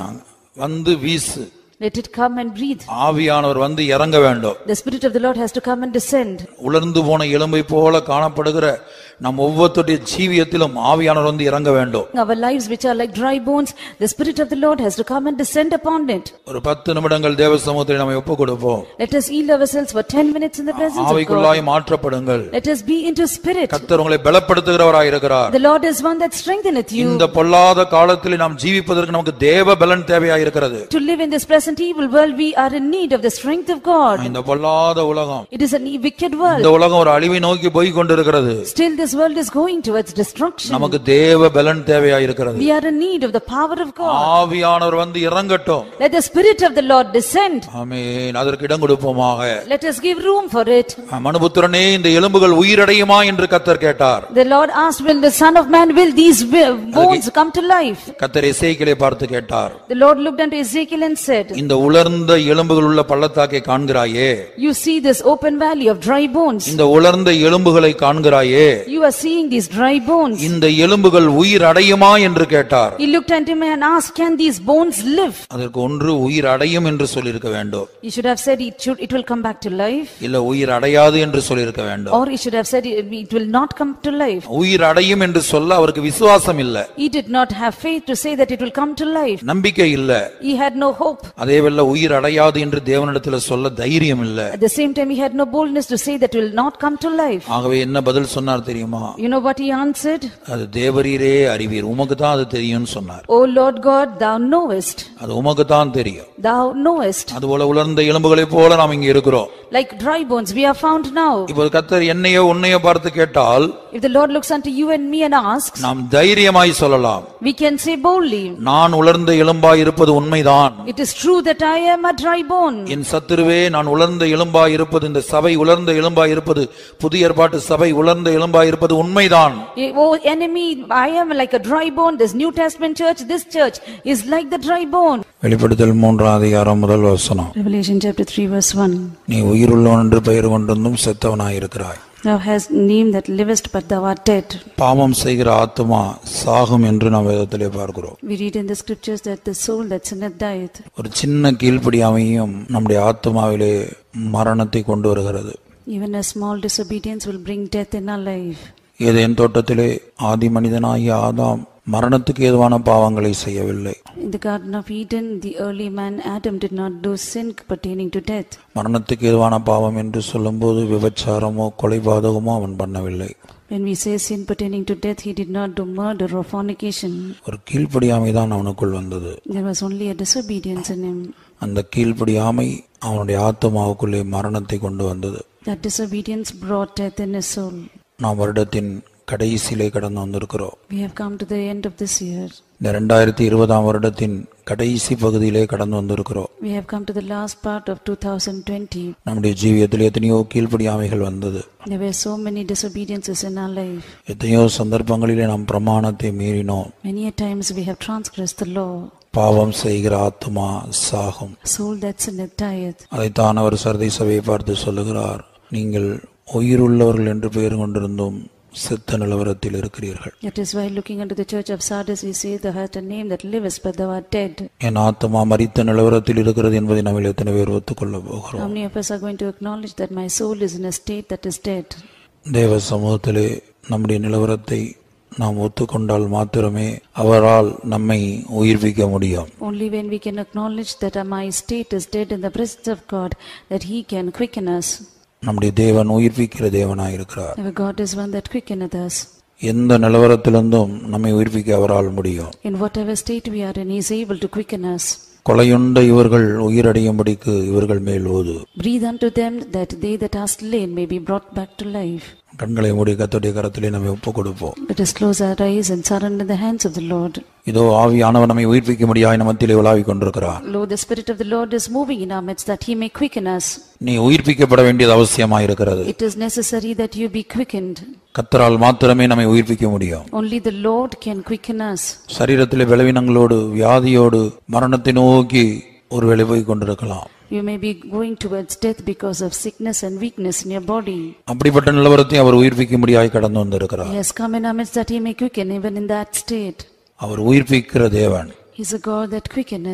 வந்து வீசு. Let it come and breathe. ஆவியானவர் வந்து இறங்க வேண்டும். The Spirit of the Lord has to come and descend. உலர்ந்து போன எலும்பை போல காணப்படுகிற நம் ஒவ்வொருடைய ஜீவியத்திலும் ஆவியானவர் வந்து இறங்க வேண்டும். Our lives which are like dry bones, the Spirit of the Lord has to come and descend upon it. ஒரு பத்து நிமிடங்கள் தேவ சமூகத்தில் நாம ஒப்புக் கொடுப்போம். Let us yield ourselves for ten minutes in the presence of God. ஆவிக்குள்ளாய் மாற்றப்படுங்கள். Let us be into spirit. கர்த்தர் உங்களை பலப்படுத்துகிறவராய் இருக்கிறார். The Lord is one that strengtheneth you. இந்த பொல்லாத காலத்தில் நாம் ஜீவிப்பதற்கு நமக்கு தேவ பலன் தேவையாய் இருக்கிறது. To live in this present evil world, we are in need of the strength of God. இந்த பொல்லாத உலகம், it is a wicked world. இந்த உலகம் ஒரு அழிவை நோக்கி போய் கொண்டிருக்கிறது. Still this world is going towards destruction. நமக்கு தேவ பலன் தேவையாய் இருக்கிறது. We are in need of the power of God. ஆவியானவர் வந்து இறங்கட்டும். Let the Spirit of the Lord descend. ஆமென். அதற்கு இடம் கொடுப்போமாக. Let us give room for it. மனுபுத்திரனே, இந்த எலும்புகள் உயிரடையுமா என்று கர்த்தர் கேட்டார். The Lord asked, will the Son of Man, will these bones come to life? கர்த்தர் எசேக்கியேலை பார்த்து கேட்டார். The Lord looked unto Ezekiel and said, இந்த உலர்ந்த எலும்புகள் உள்ள பள்ளத்தாக்கை காண்கிறாயே? You see this open valley of dry bones. இந்த உலர்ந்த எலும்புகளை காண்கிறாயே? You are seeing these dry bones. இந்த எலும்புகள் உயிர் அடையுமா என்று கேட்டார். He looked unto me and asked, can these bones live? அதற்கு ஒன்று உயிர் அடையும் என்று சொல்லியிருக்க வேண்டும். You should have said it should it will come back to life. இல்ல உயிர் அடையாது என்று சொல்லியிருக்க வேண்டும். Or he should have said it, it will not come to life. உயிர் அடையும் என்று சொல்ல அவருக்கு விசுவாசம் இல்ல. He did not have faith to say that it will come to life. நம்பிக்கை இல்ல. He had no hope. அதேவேளை உயிர் அடையாது என்று தேவனிடத்தில் சொல்ல தைரியம் இல்ல. At the same time he had no boldness to say that it will not come to life. ஆகவே என்ன பதில் சொன்னார் தெரியுமா? You know what he answered? அது தேவரீரே அறிவீர், உமக்கு தான் அது தெரியும்னு சொன்னார். O Lord God, thou knowest. அது உமக்கு தான் தெரியும். Thou knowest. அதுபோல உலர்ந்த எலும்புகளை போல நாம் இங்க இருக்கிறோம். Like dry bones we are found now. இப்போ கர்த்தர் என்னையோ உன்னையோ பார்த்து கேட்டால், if the Lord looks unto you and me and asks, நாம் தைரியமாய் சொல்லலாம். we can say boldly, நான் உலர்ந்த எலும்பாய் இருப்பது உண்மைதான். it is true that I am a dry bone. என் சத்துருவே, நான் உலர்ந்த எலும்பாய் இருப்பது, இந்த சபை உலர்ந்த எலும்பாய் இருப்பது, புதிய ஏற்பாட்டு சபை உலர்ந்த எலும்பாய் இருப்பது உண்மைதான். Oh enemy, I am like a dry bone. This New Testament church, this church is like the dry bone. வெளிப்படுத்தல் மூன்றாம் அதிகாரம் முதல் வசனம். Revelation chapter three verse one. நீ உயிருள்ளவன் என்று பெயர் கொண்டிருந்தும் செத்தவனாய் இருக்கிறாய். Thou hast name that livest, but thou art dead. பாவம் செய்கிற ஆத்துமா சாகும் என்று நாம் வேதத்திலே பார்க்கிறோம். We read in the scriptures that the soul that sinneth dieth. ஒரு சின்ன கீழ்ப்படியாமையும் நம்முடைய ஆத்துமாவிலே மரணத்தை கொண்டு வருகிறது. Even a small disobedience will bring death in our life. Eden தோட்டத்திலே ஆதி மனிதனாகிய ஆதாம் மரணத்துக்கு ஏதுவான பாவங்களை செய்யவில்லை. In the garden of Eden, the early man Adam did not do sin pertaining to death. மரணத்துக்கு ஏதுவான பாவம் என்று சொல்லும்போது விபச்சாரமோ கொலைபாதகமோ அவன் பண்ணவில்லை. When we say sin pertaining to death, he did not do murder or fornication. ஒரு கீழ்ப்படியாமை தான் அவனுக்குள் வந்தது. There was only a disobedience in him. அந்த கீழ்ப்படியாமை அவனுடைய ஆத்துமாவுக்குள்ளே மரணத்தை கொண்டு வந்தது. That disobedience brought death in his soul. நாம் வருடத்தின் கடைசியிலே கடந்து வந்திருக்கிறோம். We have come to the end of this year. இந்த இரண்டாயிரத்தி இருபதாம் வருடத்தின் கடைசி பகுதியிலே கடந்து வந்திருக்கிறோம். We have come to the last part of two thousand twenty. நம்முடைய ஜீவியத்தில் எத்தனையோ கீழ்ப்படியாமைகள் வந்தது. There were so many disobediences in our life. எத்தனையோ சந்தர்ப்பங்களிலே நாம் பிரமாணத்தை மீறினோம். Many a times we have transgressed the law. பாவம் செய்கிற ஆத்துமா சாகும். Soul that sinneth dieth. அதைத்தான் அவர் சர்தை சபையை பார்த்து சொல்லுகிறார், நீங்கள் உயிருள்ளவர்கள் என்று பெயர் கொண்டிருந்தும் செத்த நிலவரத்தில் இருக்கிறீர்கள். That is why looking unto the church of Sardis we say, thou hast a name that livest, but thou art dead. என் ஆத்துமா மரித்த நிலவரத்தில் இருக்கிறது என்பதை நம்ம எத்தனை பேர் ஒத்துக்கொள்ள போகிறோம்? How many of us are going to acknowledge that my soul is in a state that is dead? தேவ சமூகத்திலே நம்முடைய நிலவரத்தை நாம் ஒத்துக்கொண்டால் மாத்திரமே அவரால் நம்மை உயிர்ப்பிக்க முடியும். Only when we can acknowledge that my state is dead in the presence of God, that he can quicken us. நம்முடைய தேவன் உயிர்ப்பிக்கிற தேவனாய் இருக்கிறார். Our God is one that quickeneth us. எந்த நிலவரத்திலிருந்தும் நம்மை உயிர்ப்பிக்க அவரால் முடியும். In whatever state we are in, he is able to quicken us. கொலையுண்ட இவர்கள் உயிரடையும்படிக்கு இவர்கள் மேல் ஓது. Breathe unto them that they that are slain may be brought back to life. கண்களை மூடி கர்த்தருடைய கரத்திலே நம்மை ஒப்புக் கொடுப்போம். Let us close our eyes and surrender the hands of the Lord. இதோ ஆவியானவர் நம்மை உயிர்ப்பிக்க முடியாய் நம்ம மத்தியிலே உலாவிக் கொண்டிருக்கிறார். Lord, the Spirit of the Lord is moving in our midst that he may quicken us. நீ உயிர்ப்பிக்கப்பட வேண்டியது அவசியமாய் இருக்கிறது. It is necessary that you be quickened. கர்த்தரால் மாத்திரமே நம்மை உயிர்ப்பிக்க முடியும். Only the Lord can quicken us. சரீரத்திலே பலவீனங்களோடு வியாதியோடு மரணத்தை நோக்கி ஒரு வேளை போய் கொண்டிருக்கலாம். You may be going towards death because of sickness and weakness in your body. அப்படிப்பட்ட நிலவரத்தை அவர் உயிர்ப்பிக்க முடியாய் கடந்து வந்திருக்கிறார். He has come in our midst that he may quicken even in that state. அவர் உயிர்ப்பிக்கிற தேவன். He is a God that quickeneth.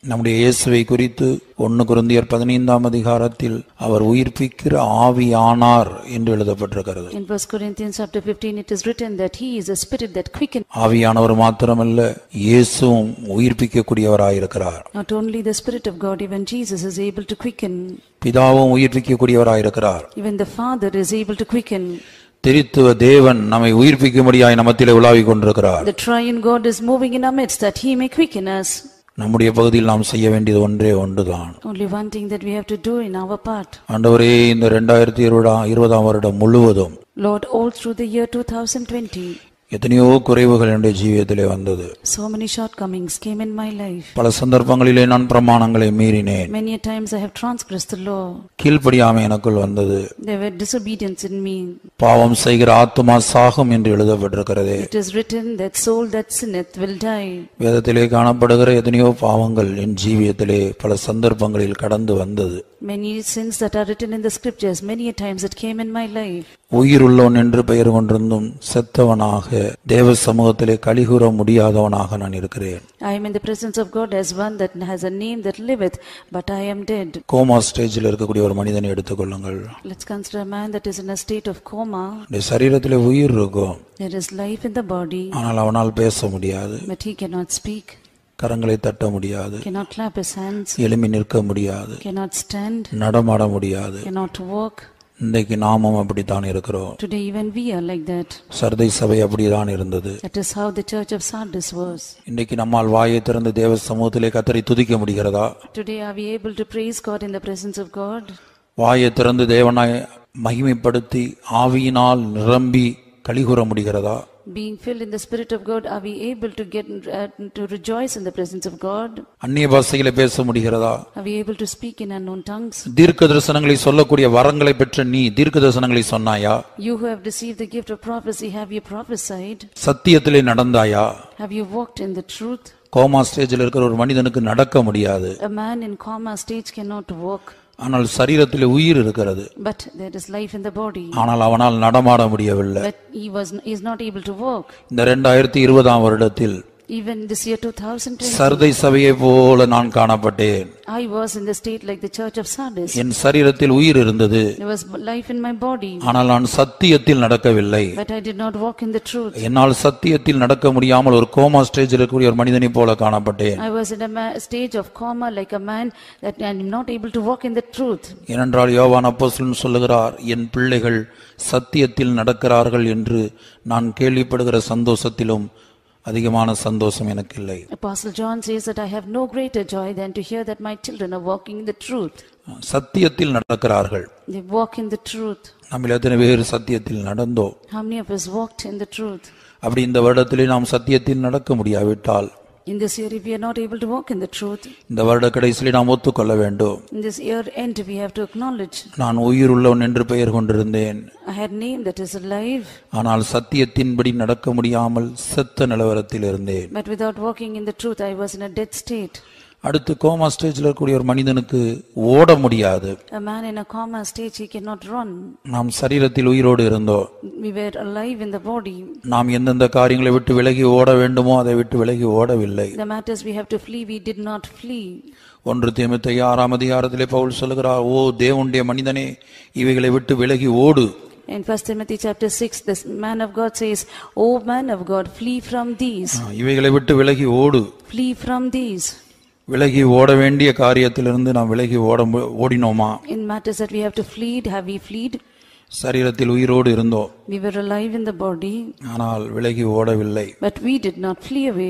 நம்முடைய இயேசுவை குறித்து ஒன்று கொரிந்தியர் பதினைந்தாம் அதிகாரத்தில் அவர் உயிர்ப்பிக்கிற ஆவியானார் என்று எழுதப்பட்டிருக்கிறது. In First Corinthians chapter fifteen it is written that he is a spirit that quickens. ஆவியானவர் மாத்திரமல்ல, இயேசுவும் உயிர்ப்பிக்கக்கூடியவராயிருக்கிறார். Not only the Spirit of God, even Jesus is able to quicken. பிதாவும் உயிர்ப்பிக்கக்கூடியவராயிருக்கிறார். Even the Father is able to quicken. திரித்துவ தேவன் நம்மை உயிர்ப்பிக்கும்படியாய் நம்மத்திலே உலாவிக் கொண்டிருக்கிறார். The triune God is moving in our midst that he may quicken us. நம்முடைய பகுதியில் நாம் செய்ய வேண்டியது ஒன்றே ஒன்றுதான். Only one thing that we have to do in our part. ஆண்டவரே, இந்த இரண்டாயிரத்தி இருபதாம் வருடம் முழுவதும் Lord, all through the year two thousand twenty எத்தனையோ குறைவுகள் என்னுடைய ஜீவியத்திலே வந்தது. So many shortcomings came in my life. பல சந்தர்ப்பங்களிலே நான் பிரமாணங்களை மீறினேன். Many a times I have transgressed the law. கீழ்ப்படியாமை எனக்குள் வந்தது. There were disobedience in me. பாவம் செய்கிற ஆத்துமா சாகும் என்று எழுதப்பட்டிருக்கிறதே. It is written that soul that sinneth will die. வேதத்திலே காணப்படுகிற எத்தனையோ பாவங்கள் என் ஜீவியத்திலே பல சந்தர்ப்பங்களில் கடந்து வந்தது. Many sins that are written in the scriptures, many a times it came in my life. உயிருள்ளோன் என்று பெயர் கொண்டிருந்தும் செத்தவனாக தேவ சமூகத்திலே கலிகூற முடியாதவனாக நான் இருக்கிறேன். I am in the presence of God as one that has a name that liveth, but I am dead. Coma ஸ்டேஜில் இருக்கக்கூடிய ஒரு மனிதனை எடுத்துக்கொள்ளுங்கள். Let's consider a man that is in a state of coma. சரீரத்திலே உயிர் இருக்கும். There is life in the body. ஆனால் அவனால் பேச முடியாது. But he cannot speak. கரங்களை தட்ட முடியாது. Cannot clap his hands. எழும்பி நிற்க முடியாது. Cannot stand. நடமாட முடியாது. Cannot walk. இன்றைக்கு நாமும் அப்படித்தான் இருக்கிறோம். Today even we are like that. Sardis சபை அப்படிதான் இருந்தது. That is how the church of Sardis was. இன்றைக்கு நம்மால் வாயை திறந்து தேவ சமூகத்திலே கர்த்தரை துதிக்க முடிகிறதா? Today are we able to praise God in the presence of God? வாயை திறந்து தேவனை மகிமைப்படுத்தி ஆவியினால் நிரம்பி கலிகூற முடிகிறதா? Being filled in the Spirit of God, are we able to get uh, to rejoice in the presence of God? அந்நிய பாஷைகளை பேச முடிகிறதா? Are we able to speak in unknown tongues? தீர்க்க தரிசனங்களை சொல்லக்கூடிய வரங்களை பெற்ற நீ தீர்க்க தரிசனங்களை சொன்னாயா? You who have received the gift of prophecy, have you prophesied? சத்தியத்திலே நடந்தாயா? Have you walked in the truth? Coma ஸ்டேஜில் இருக்கிற ஒரு மனிதனுக்கு நடக்க முடியாது. A man in coma stage cannot walk. ஆனால் சரீரத்திலே உயிர் இருக்கிறது. But there is life in the body. ஆனால் அவனால் நடமாட முடியவில்லை. But he was he is not able to walk. இந்த இரண்டாயிரத்தி இருபதாம் வருடத்தில் Even this year two thousand twenty, Sardis சபையை போல நான் காணப்பட்டேன். I was in the state like the church of Sardis. என் சரீரத்தில் உயிர் இருந்தது. There was life in my body. ஆனால் நான் சத்தியத்தில் நடக்கவில்லை. But I did not walk in the truth. என்னால் சத்தியத்தில் நடக்க முடியாமல் ஒரு கோமா ஸ்டேஜில் இருக்கக்கூடிய ஒரு மனிதனை போல காணப்பட்டேன். I was in a ma- stage of coma like a man that I am not able to walk in the truth. ஏனென்றால் யோவான் அப்போஸ்தலன் சொல்லுகிறார், என் பிள்ளைகள் சத்தியத்தில் நடக்கிறார்கள் என்று நான் கேள்விப்படுகிற சந்தோஷத்திலும் அதிகமான சந்தோஷம் எனக்கு இல்லை. Apostle John says that I have no greater joy than to hear that my children are walking in the truth. சத்தியத்தில் நடக்கிறார்கள். They walk in the truth. நம்மில் எத்தனை பேர் சத்தியத்தில் நடந்தோம்? How many of us walked in the truth? அப்படி இந்த வருடத்திலே நாம் சத்தியத்தில் நடக்க முடியாவிட்டால் In this year, if we are not able to walk in the truth, இந்த வருட கடைசியிலே நாம் ஒத்துக்கொள்ள வேண்டும். in this year end we have to acknowledge, நான் உயிர் உள்ளவன் என்று பெயர் கொண்டிருந்தேன். I had name that is alive, ஆனால் சத்தியத்தின்படி நடக்க முடியாமல் செத்த நிலவரத்தில் இருந்தேன். but without walking in the truth, I was in a dead state. அடுத்து கோமா ஸ்டேஜில் இருக்கக்கூடிய ஒரு மனிதனுக்கு ஓட முடியாது. A man in a coma stage, he cannot run. நாம் சரீரத்தில் உயிரோடு இருந்தோம். We were alive in the body. நாம் எந்தெந்த காரியங்களை விட்டு விலகி ஓட வேண்டுமோ அதை விட்டு விலகி ஓடவில்லை. The matters we have to flee, we did not flee. ஒன்று தீமோத்தேயு ஆறாம் அதிகாரத்திலே பவுல் சொல்லுகிறார், ஓ தேவனுடைய மனிதனே, இவைகளை விட்டு விலகி ஓடு. In First Timothy chapter six, this man of God says, O man of God, flee from these. இவைகளை விட்டு விலகி ஓடு. Flee from these. விலகி ஓட வேண்டிய காரியத்திலிருந்து நாம் விலகி ஓட ஓடினோமா? In matters that we have to flee, have we fled? சரீரத்தில் உயிரோடு இருந்தோம். We were alive in the body, ஆனால் விலகி ஓடவில்லை. but we did not flee away.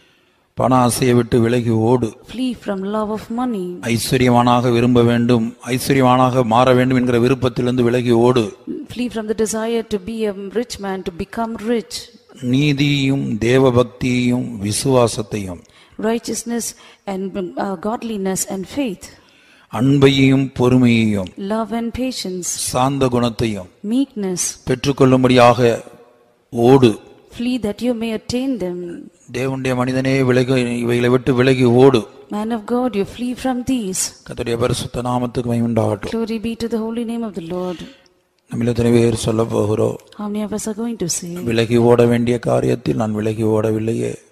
பண ஆசையை விட்டு விலகி ஓடு. Flee from love of money. ஐஸ்வரியவானாக விரும்ப வேண்டும், ஐஸ்வரியவானாக மாற வேண்டும் என்கிற விருப்பத்திலிருந்து விலகி ஓடு. Flee from the desire to be a rich man, to become rich. நீதியையும் தேவபக்தியையும் விசுவாசத்தையும், Righteousness and uh, godliness and faith. அன்பையும் பொறுமையையும், Love and patience. சாந்த குணத்தையும் Meekness. பெற்றுக்கொள்ளும்படியாக ஓடு. Flee that you may attain them. தேவனுடைய மனிதனே, விலகி இவைகளை விட்டு விலகி ஓடு. Man of God, you flee from these. கர்த்தருடைய பரிசுத்த நாமத்துக்கு மகிமை உண்டாகட்டும். Glory be to the holy name of the Lord. நம்மில் எத்தனை பேர் சொல்ல போகிறோம், How many of us are going to say, விலகி ஓட வேண்டிய காரியத்தில் நான் விலகி ஓடவில்லையே.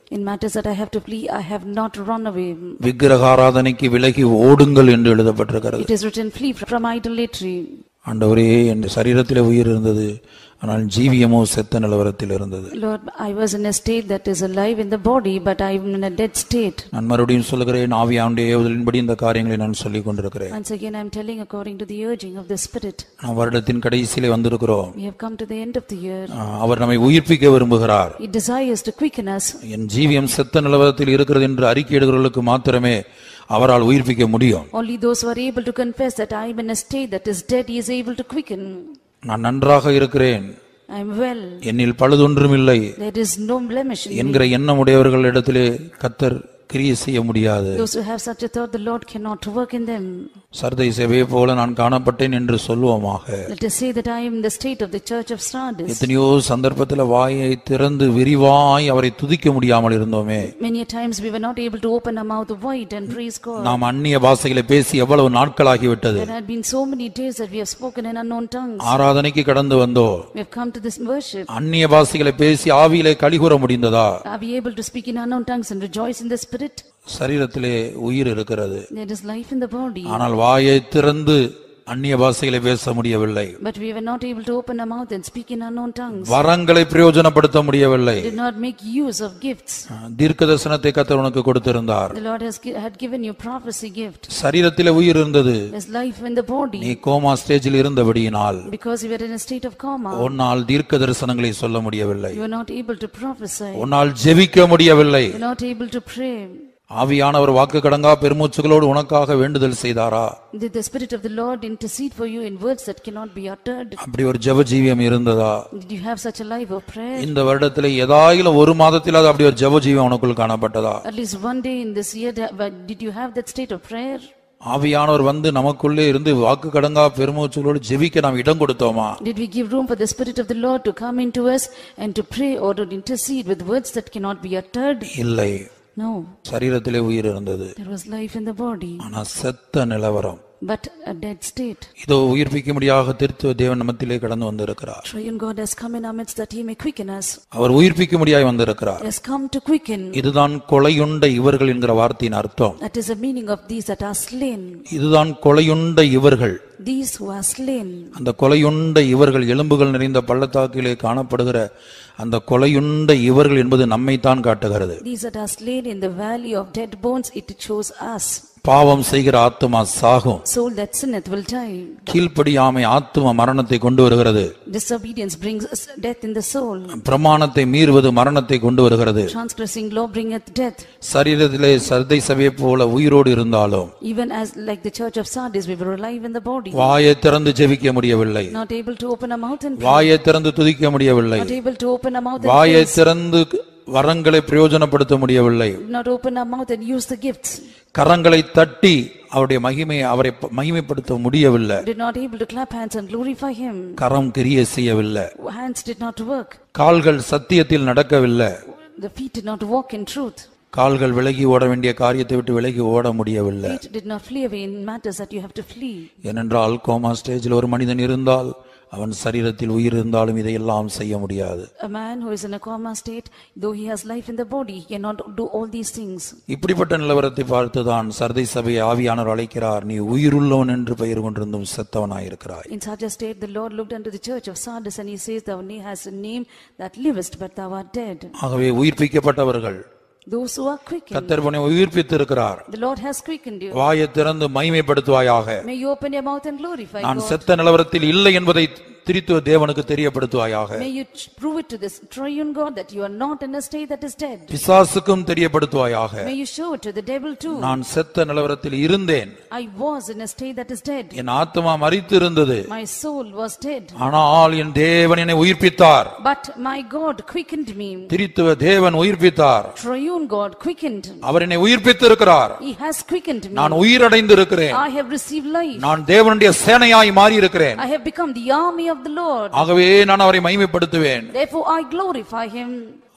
In matters that I have to flee, I have not run away. விக்கிரகாராதனைக்கு விலகி ஓடுங்கள் என்று எழுதப்பட்டிருக்கிறது. It is written, flee from idolatry. ஆண்டவரே, என் சரீரத்திலே உயிர் இருந்தது, ஆனால் ஜீவியமோ செத்த நிலவரத்தில் இருந்தது. Lord, I was in a state that is alive in the body, but I am in a dead state. நான் மறுபடியும் சொல்லுகிறேன், ஆவியானுடைய ஏவுதலின்படி இந்த காரியங்களை நான் சொல்லிக் கொண்டிருக்கிறேன். Once again I am telling according to the urging of the Spirit. நாம் வருடத்தின் கடைசியிலே வந்திருக்கிறோம். We have come to the end of the year. அவர் நம்மை உயிர்ப்பிக்க விரும்புகிறார். He desires to quicken us. என் ஜீவியம் செத்த நிலவரத்தில் இருக்கிறது என்று அறிக்கையிடுகிறவர்களுக்கு மாத்திரமே அவரால் உயிர்ப்பிக்க முடியும். Only those who are able to confess that I am in a state that is dead, he is able to quicken. நான் நன்றாக இருக்கிறேன், I am well, என்னில் பழுதொன்றும் இல்லை there is no blemish in me. என்கிற எண்ணமுடையவர்களிடத்திலே கர்த்தர் கிரியை செய்ய முடியாது. Those who have such a thought, the Lord cannot work in them. Sardis சபையை போல நான் காணப்பட்டேன் என்று சொல்லுவோமாக. Let us say that I am in the state of the church of Sardis. எத்தனையோ சந்தர்ப்பத்தில் வாயை திறந்து விரிவாய் அவரை துதிக்க முடியாமல் இருந்தோமே. Many times we were not able to open our mouth wide and praise God. நாம் அந்நிய பாஷைகளை பேசி எவ்வளவு நாட்களாகி விட்டது. There had been so many days that we have spoken in unknown tongues. ஆராதனைக்கு கடந்து வந்தோம். We have come to this worship. அந்நிய பாஷைகளை பேசி ஆவியிலே களிகூர முடிந்ததா? Are we able to speak in unknown tongues and rejoice in the Spirit? சரீரத்திலே உயிர் இருக்கிறது, There is life in the body. ஆனால் வாயை திறந்து அந்நிய பாஷைகளை பேச முடியவில்லை. But we were not able to open our mouth and speak in unknown tongues. வரங்களை பிரயோஜனப்படுத்த முடியவில்லை. Did not make use of gifts. தீர்க்கதரிசனத்தை கர்த்தர் உனக்கு கொடுத்திருந்தார். The Lord has gi- had given you prophecy gift. சரீரத்திலே உயிர் இருந்தது, There's life in the body. நீ coma ஸ்டேஜில் இருந்தபடியினால் Because you were in a state of coma, உன்னால் தீர்க்க தரிசனங்களை சொல்ல முடியவில்லை, you were not able to prophesy. உன்னால் ஜெபிக்க முடியவில்லை. You were not able to pray. ஆவியானவர் வாக்கு கடங்கா பெருமூச்சுகளோடு உனக்காக வேண்டுதல் செய்தாரா? Did the Spirit of the Lord intercede for you in words that cannot be uttered? அப்படி ஒரு ஜெப ஜீவியம் இருந்ததா? Did you have such a life of prayer? இந்த வருடத்திலே ஏதாயிலும் ஒரு மாதத்திலாவது அப்படி ஒரு ஜெப ஜீவியம் உனக்குள் காணப்பட்டதா? At least one day in this year, did you have that state of prayer? ஆவியானவர் வந்து நமக்குள்ளே இருந்து வாக்கு கடங்கா பெருமூச்சுகளோடு ஜெபிக்க நாம் இடம் கொடுத்தோமா? Did we give room for the Spirit of the Lord to come into us and to pray or to intercede with words that cannot be uttered? இல்லை. No. சரீரத்திலே உயிர் இருந்தது, There was life in the body, ஆனா செத்த நிலவரம். but a dead state. இதோ உயிர்ப்பிக்க முடியாத திருத்துவ தேவன் நமத்திலே கடந்து வந்திருக்கிறார். Triune God has come in our midst that he may quicken us. அவர் உயிர்ப்பிக்க முடியாய் வந்திருக்கிறார். He has come to quicken. இதுதான் கொலையுண்ட இவர்கள் என்கிற வார்த்தையின் அர்த்தம். That is the meaning of these that are slain. இதுதான் கொலையுண்ட இவர்கள். These who are slain. அந்த கொலையுண்ட இவர்கள் எலும்புகள் நிறைந்த பள்ளத்தாக்கிலே காணப்படுகிற அந்த கொலையுண்ட இவர்கள் என்பது நம்மைத்தான் காட்டுகிறது. These that are slain in the valley of dead bones, it shows us. பாவம் செய்கிற ஆத்துமா சாகும். Soul that sinneth will die. கீழ்ப்படியாமை ஆத்தும மரணத்தை கொண்டு வருகிறது. Disobedience brings death in the soul. பிரமாணத்தை மீறுவது மரணத்தை கொண்டு வருகிறது. Transgressing law bringeth death. சரீரத்திலே சர்தை சபையை போல உயிரோடு இருந்தாலும், Even as like the church of Sardis, we were alive in the body. வாயை திறந்து ஜெபிக்க முடியவில்லை. Not able to open our mouth and pray. வாயை திறந்து துதிக்க முடியவில்லை. Not able to open our mouth and வாயை praise. திறந்து வரங்களை பிரயோஜனப்படுத்த முடியவில்லை. Not open our mouth and use the gifts. கரங்களை தட்டி அவருடைய மகிமையை அவரை மகிமைப்படுத்த முடியவில்லை. Did not able to clap hands and glorify him. கரம் கிரியை செய்யவில்லை. Hands did not work. கால்கள் சத்தியத்தில் நடக்கவில்லை. The feet did not walk in truth. கால்கள் விலகி ஓட வேண்டிய காரியத்தை விட்டு விலகி ஓட முடியவில்லை. Feet did not flee away in matters that you have to flee. ஏனென்றால் கோமா ஸ்டேஜில் ஒரு மனிதன் இருந்தால் அவன் சரீரத்தில் உயிர் இருந்தாலும் இதையெல்லாம் செய்ய முடியாது. A man who is in a coma state, though he has life in the body, he cannot do all these things. இப்படிப்பட்ட நிலவரத்தை பார்த்துதான் சர்தை சபையை ஆவியானவர் அழைக்கிறார், நீ உயிருள்ளவன் என்று பெயர் கொண்டிருந்தும் செத்தவனாயிருக்கிறாய். In such a state, the Lord looked unto the church of Sardis and he says, thou hast a name that livest, but thou art dead. ஆகவே உயிர்ப்பிக்கப்பட்டவர்கள், Those who are quickened, கர்த்தர் உன்னை உயிர்ப்பித்திருக்கிறார். the Lord has quickened you. வாயை திறந்து மகிமைப்படுத்துவாயாக. May you open your mouth and glorify நான் God. செத்த நிலவரத்தில் இல்லை என்பதை திரித்துவ தேவனுக்கு தெரியப்படுத்துவாயாக. May you prove it to this triune God that you are not in a state that is dead. பிசாசுக்கும் தெரியப்படுத்துவாயாக. May you show it to the devil too. நான் செத்த நிலவரத்தில் இருந்தேன். I was in a state that is dead. என் ஆத்துமா மரித்து இருந்தது. My soul was dead. ஆனால் என் தேவன் என்னை உயிர்ப்பித்தார். But my God quickened me. திரித்துவ தேவன் உயிர்ப்பித்தார். Triune God quickened. அவர் என்னை உயிர்ப்பித்திருக்கிறார். He has quickened me. நான் உயிரடைந்து இருக்கிறேன். I have received life. நான் தேவனுடைய சேனையாய் மாறி இருக்கிறேன். I have become the army of the Lord. ஆகவே நான் அவரை மகிமைப்படுத்துவேன். Therefore I glorify him.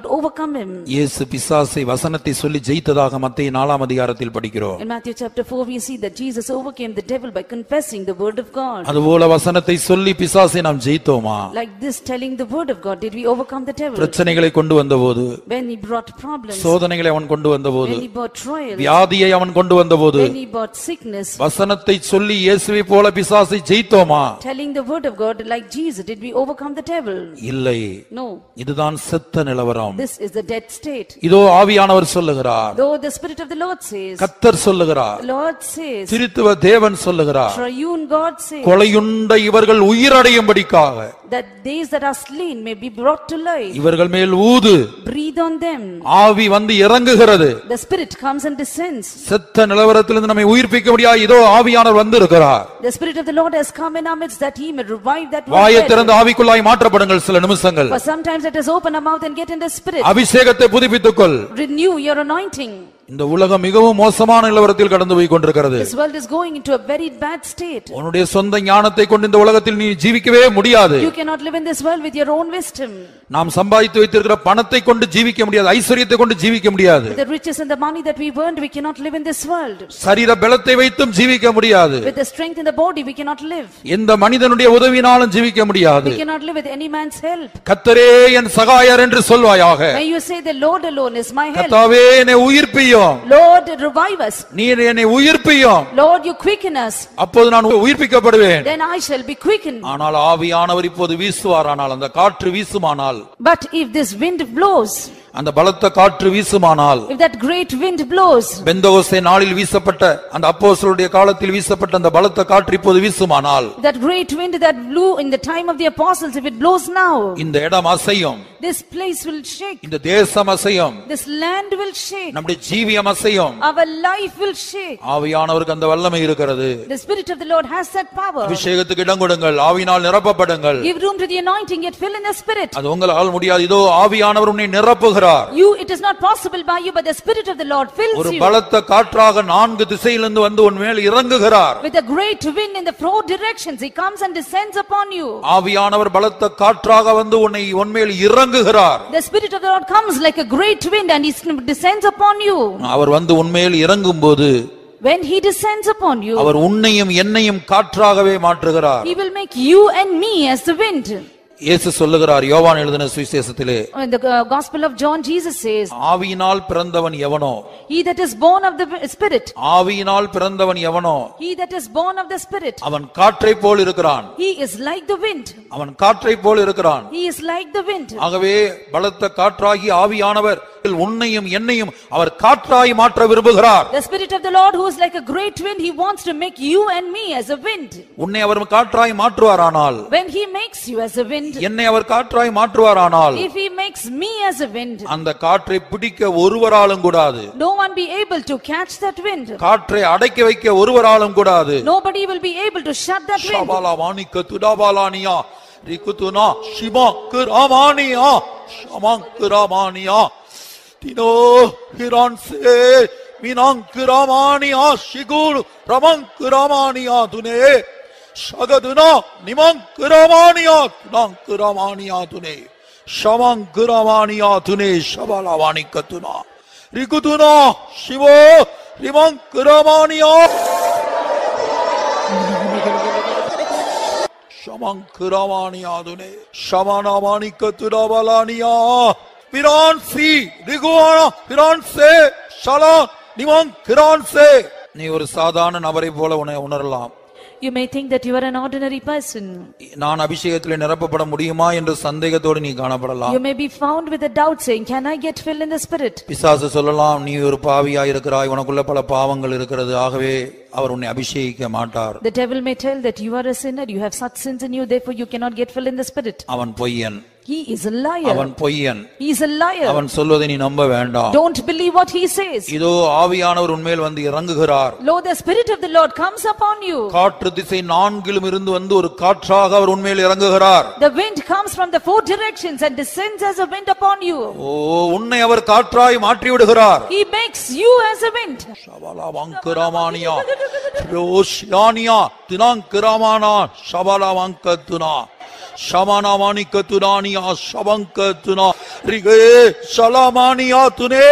not overcome him. இயேசு பிசாசை வசனத்தை சொல்லி ஜெயித்ததாக மத்தேயு நாலாம் அதிகாரத்தில் படிக்கிறோம். In Matthew chapter four we see that Jesus overcame the devil by confessing the word of God. அதுபோல வசனத்தை சொல்லி பிசாசை நாம் ஜெயித்தோமா? Like this, telling the word of God, did we overcome the devil? பிரச்சனைகளை கொண்டு வந்தபோது, when he brought problems, சோதனைகளை அவன் கொண்டு வந்தபோது, when he brought trials, வியாதியை அவன் கொண்டு வந்தபோது, when he brought sickness, வசனத்தை சொல்லி இயேசுவை போல பிசாசை ஜெயித்தோமா? telling the word of God like Jesus, did we overcome the devil? இல்லை. No. இதுதான் செத்த நிலவரம். This is the dead state. இதோ ஆவியானவர் சொல்லுகிறார். Though the Spirit of the Lord says, கர்த்தர் சொல்லுகிறார். the Lord says, திருத்துவ தேவன் சொல்லுகிறார். triune God says, கொலையுண்ட இவர்கள் உயிரடையும்படிக்காக, that these that are slain may be brought to life. இவர்கள் மேல் ஊது, breathe on them. ஆவி வந்து இறங்குகிறது. The Spirit comes and descends. செத்த நிலவரத்திலிருந்து நம்மை உயிர்ப்பிக்க முடியாது. இதோ ஆவியானவர் வந்து இருக்கிறார். The Spirit of the Lord has come in our midst that he may revive that one. வாயை திறந்து ஆவிக்குள்ளாய் மாற்றப்படுங்கள் சில நிமிஷங்கள். For sometimes let us open our mouth and get in the Spirit. அபிஷேகத்தை புதுப்பித்துக்கொள். Renew your anointing. இந்த உலகம் மிகவும் மோசமான நிலவரத்தில் கடந்து போய் கொண்டிருக்கிறது. This world is going into a very bad state. உன்னுடைய சொந்த ஞானத்தை கொண்டு இந்த உலகத்தில் நீ ஜீவிக்கவே முடியாது. You cannot live in this world with your own wisdom. நாம் சம்பாதித்து வைத்திருக்கிற பணத்தை கொண்டு ஜீவிக்க முடியாது. ஐஸ்வரியத்தை கொண்டு ஜீவிக்க முடியாது. With the riches and the money that we've earned, we cannot live in this world. சரீர பலத்தை வைத்தும் ஜீவிக்க முடியாது. With the strength in the body, we cannot live. எந்த மனிதனுடைய உதவினாலும் ஜீவிக்க முடியாது. We cannot live with any man's help. கர்த்தரே என் சகாயர் என்று சொல்வாயாக. May you say, the Lord alone is my help. கர்த்தாவே என்னை உயிர்ப்பியும். Lord, revive us. நீர் என்னை உயிர்ப்பியும். Lord, you quicken us. அப்போது நான் உயிர்ப்பிக்கப்படுவேன். Then I shall be quickened. ஆனால் ஆவியானவர் இப்போது வீசுவாரானால், அந்த காற்று வீசுமானால், But if this wind blows, அந்த பலத்த காற்று வீசுமானால், if that great wind blows, Pentecost நாளில் வீசப்பட்ட அந்த அப்போஸ்தலருடைய காலத்தில் வீசப்பட்ட அந்த பலத்த காற்று இப்போது வீசுமானால், that great wind that blew in the time of the apostles, if it blows now, இந்த இடம் அசையும். this place will shake. இந்த தேசம் அசையும். This land will shake. நம்முடைய ஜீவியம் அசையும். Our life will shake. ஆவியானவருக்கு அந்த வல்லமை இருக்கிறது. The Spirit of the Lord has that power. அபிஷேகத்துக்கு இடம் கொடுங்கள். ஆவியினால் நிரப்பப்படுங்கள். Give room to the anointing, yet fill in the Spirit. அது உங்களால் முடியாது. இதோ ஆவியானவர் உன்னை நிரப்புகிறார். You, it is not possible by you, but the Spirit of the Lord fills ஒரு you. பலத்த காற்றாக நான்கு திசையிலிருந்து வந்து உன் மேல் இறங்குகிறார். With a great wind in the four directions, he comes and descends upon you. ஆவியானவர் பலத்த காற்றாக வந்து உன்னை உன் மேல் இறங்குகிறார். The Spirit of the Lord comes like a great wind and he descends upon you. அவர் வந்து உன் மேல் இறங்கும்போது, when he descends upon you, அவர் உன்னையும் என்னையும் காற்றாகவே மாற்றுகிறார். he will make you and me as the wind. இயேசு சொல்லுகிறார் யோவான் எழுதின சுவிசேஷத்திலே, In the uh, Gospel of John, Jesus says, ஆவியினால் பிறந்தவன் எவனோ, he that is born of the Spirit, ஆவியினால் பிறந்தவன் எவனோ, he that is born of the Spirit, அவன் காற்றை போல் இருக்கிறான். he is like the wind. அவன் காற்றை போல் இருக்கிறான். He is like the wind. ஆகவே பலத்த காற்றாகி ஆவியானவர் உன்னையும் என்னையும் அவர் காற்றாய் மாற்ற விரும்புகிறார். The Spirit of the Lord, who is like a great wind, he wants to make you and me as a wind. உன்னை அவர் காற்றாய் மாற்றுவாரானால், When he makes you as a wind, என்னை அவர் காற்றாய் மாற்றுவாரானால், if he makes me as a wind, அந்த காற்றை பிடிக்க ஒருவராலும் கூடாது. no one be able to catch that wind. காற்றை அடக்கி வைக்க ஒருவராலும் கூடாது. Nobody will be able to shut that wind. ஷபாலா வாணிக்க துடாபாலானியா ரிகுதுனா ஷிமாக்குராமானியா ஷமாக்குராமானியா தினோ ஹிரான்சே மினாங்குராமானியா ஷிகுல் ரமங்குராமானியா துனே ஷகதுனா நிமங்குராமானியா துனாங்குராமானியா துனே ஷமாங்குராமானியா துனே ஷபாலா வாணிக்க துனா ரிகுதுனா ஷிவோ ரிமங்குராமானியா ஷமாங்குராமானியாதுனே ஷமானாமானிக்கத்துடாபாலானியா பிரான்சி ரிகுவானா பிரான்சே ஷலா நிமங்குரான்சே. நீ ஒரு சாதாரண நபரை போல உன்னை உணரலாம். You may think that you are an ordinary person. நான் அபிஷேகத்திலே நிரப்பப்பட முடியுமா என்ற சந்தேகத்தோடு நீ காணப்படலாம். You may be found with a doubt saying, can I get filled in the Spirit? பிசாசு சொல்லலாம், நீ ஒரு பாவியாய் இருக்கிறாய், உனக்குள்ள பல பாவங்கள் இருக்கிறது, ஆகவே அவர் உன்னை அபிஷேகிக்க மாட்டார். The devil may tell that you are a sinner, you have such sins in you, therefore you cannot get filled in the Spirit. அவன் பொய்யன். He is a liar. அவன் பொய்யன். He is a liar. அவன் சொல்வதை நீ நம்ப வேண்டாம். Don't believe what he says. இதோ ஆவியானவர் உன்மேல் வந்து இறங்குகிறார். Lo, the Spirit of the Lord comes upon you. காற்று திசை நான்கிலும் இருந்து வந்து ஒரு காற்றாக அவர் உன்மேல் இறங்குகிறார். The wind comes from the four directions and descends as a wind upon you. ஓ, உன்னை அவர் காற்றாய் மாற்றி விடுகிறார். He makes you as a wind. ஷபாலா வங்கராமானியா ரோஷியானியா தினாங்கராமானா ஷபாலா வங்கதுனா ஷமனமானிகத்துனானியா ஷபங்கத்துனா ரிகே ஷலமானியா துனே.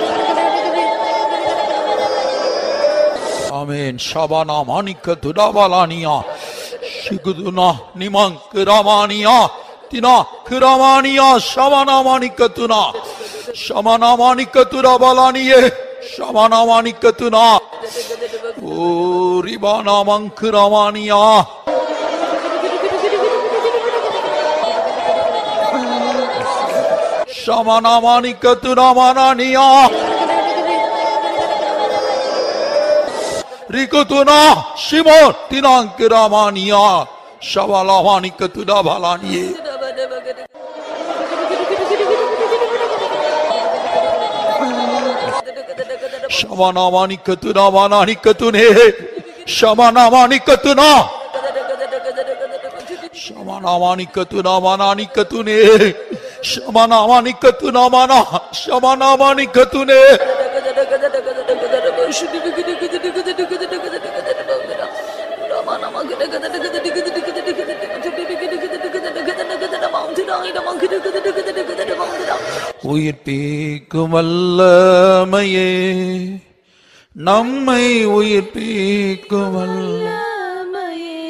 ஆமென். ஷபனமானிகத்துடாவலானியா ஷிகுதுனா நிமங்கிராமானியா தினா கிராமானியா ஷமனமானிகத்துனா ஷமனமானிகத்துடாவலானியே ஷமனமானிகத்துனா ஓ ரிபானா மங்கிராமானியா. ஷமனமானிகத்துனாமானியா ரிகுதுனா ஷிமோன் தினாங்கிராமானியா ஷவலமானிகத்துடாவலானியே. ஷமனமானிகத்துனாமானிகத்துனே ஷமனமானிகத்துனா ஷமனமானிகத்துனாமானிகத்துனே ஷமனமானிகத்துனாமானா ஷமனமானிகத்துனே. உயிர்ப்பிக்கும் வல்லமையே நம்மை உயிர்ப்பிக்கும் வல்லமையே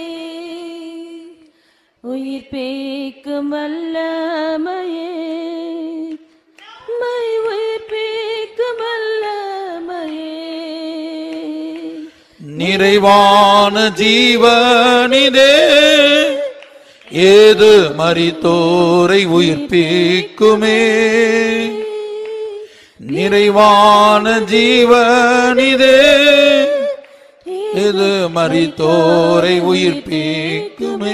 உயிர்ப்பிக்கும் வல்லமையே மை உயிர்ப்பிக்கும் வல்லமையே நிறைவான ஜீவனிதே ஏது மரித்தோரை உயிர்ப்பிக்குமே. நிறைவான ஜீவனிதே ஏது மரித்தோரை உயிர்ப்பிக்குமே.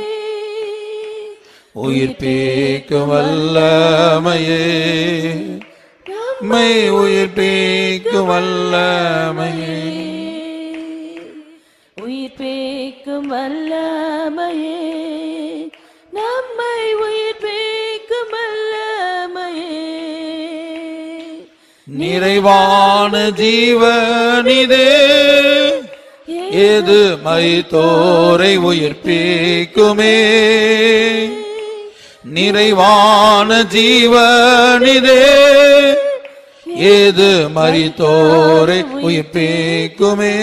உயிர்ப்பிக்கும் வல்லமையே மை உயிர்ப்பிக்கும் வல்லமையே உயிர்ப்பிக்கும் வல்லமையே நம்மை உயிர்ப்பிக்கும் வல்லமையே. நிறைவான ஜீவனிதே ஏது மரித்தோரை உயிர்ப்பிக்குமே. நிறைவான ஜீவனிதே ஏது மரித்தோரை உயிர்ப்பிக்குமே.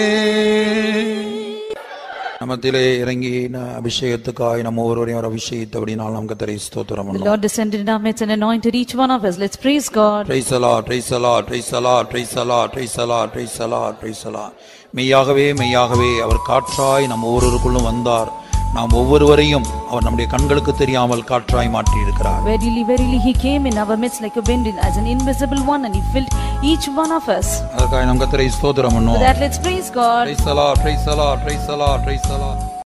நமத்திலே இறங்கி அபிஷேகத்துக்காய் நம்ம ஒவ்வொருவரையும் அவர் அபிஷேகித்தபடினால் நாம் கர்த்தரை ஸ்தோத்திரம் The பண்ணுவோம். Lord descended in our midst and anointed each one of us. Let's praise God. Praise the Lord, praise the Lord, praise the Lord, praise the Lord, praise the Lord, praise the Lord, praise the Lord. மெய்யாகவே மெய்யாகவே அவர் காற்றாய் நம்ம ஒவ்வொருவருக்குள்ளும் வந்தார். நாம் ஒவ்வொருவரையும் அவர் நம்முடைய கண்களுக்கு தெரியாமல் காற்றாய் மாற்றி இருக்கிறார். Verily, verily, he came in our midst like a wind, as an invisible one, and he filled each one of us. அதற்காக நாம் கர்த்தரை ஸ்தோத்திரம் For பண்ணுவோம். that, let's praise God. Praise the Lord, praise the Lord, praise the Lord, praise the Lord.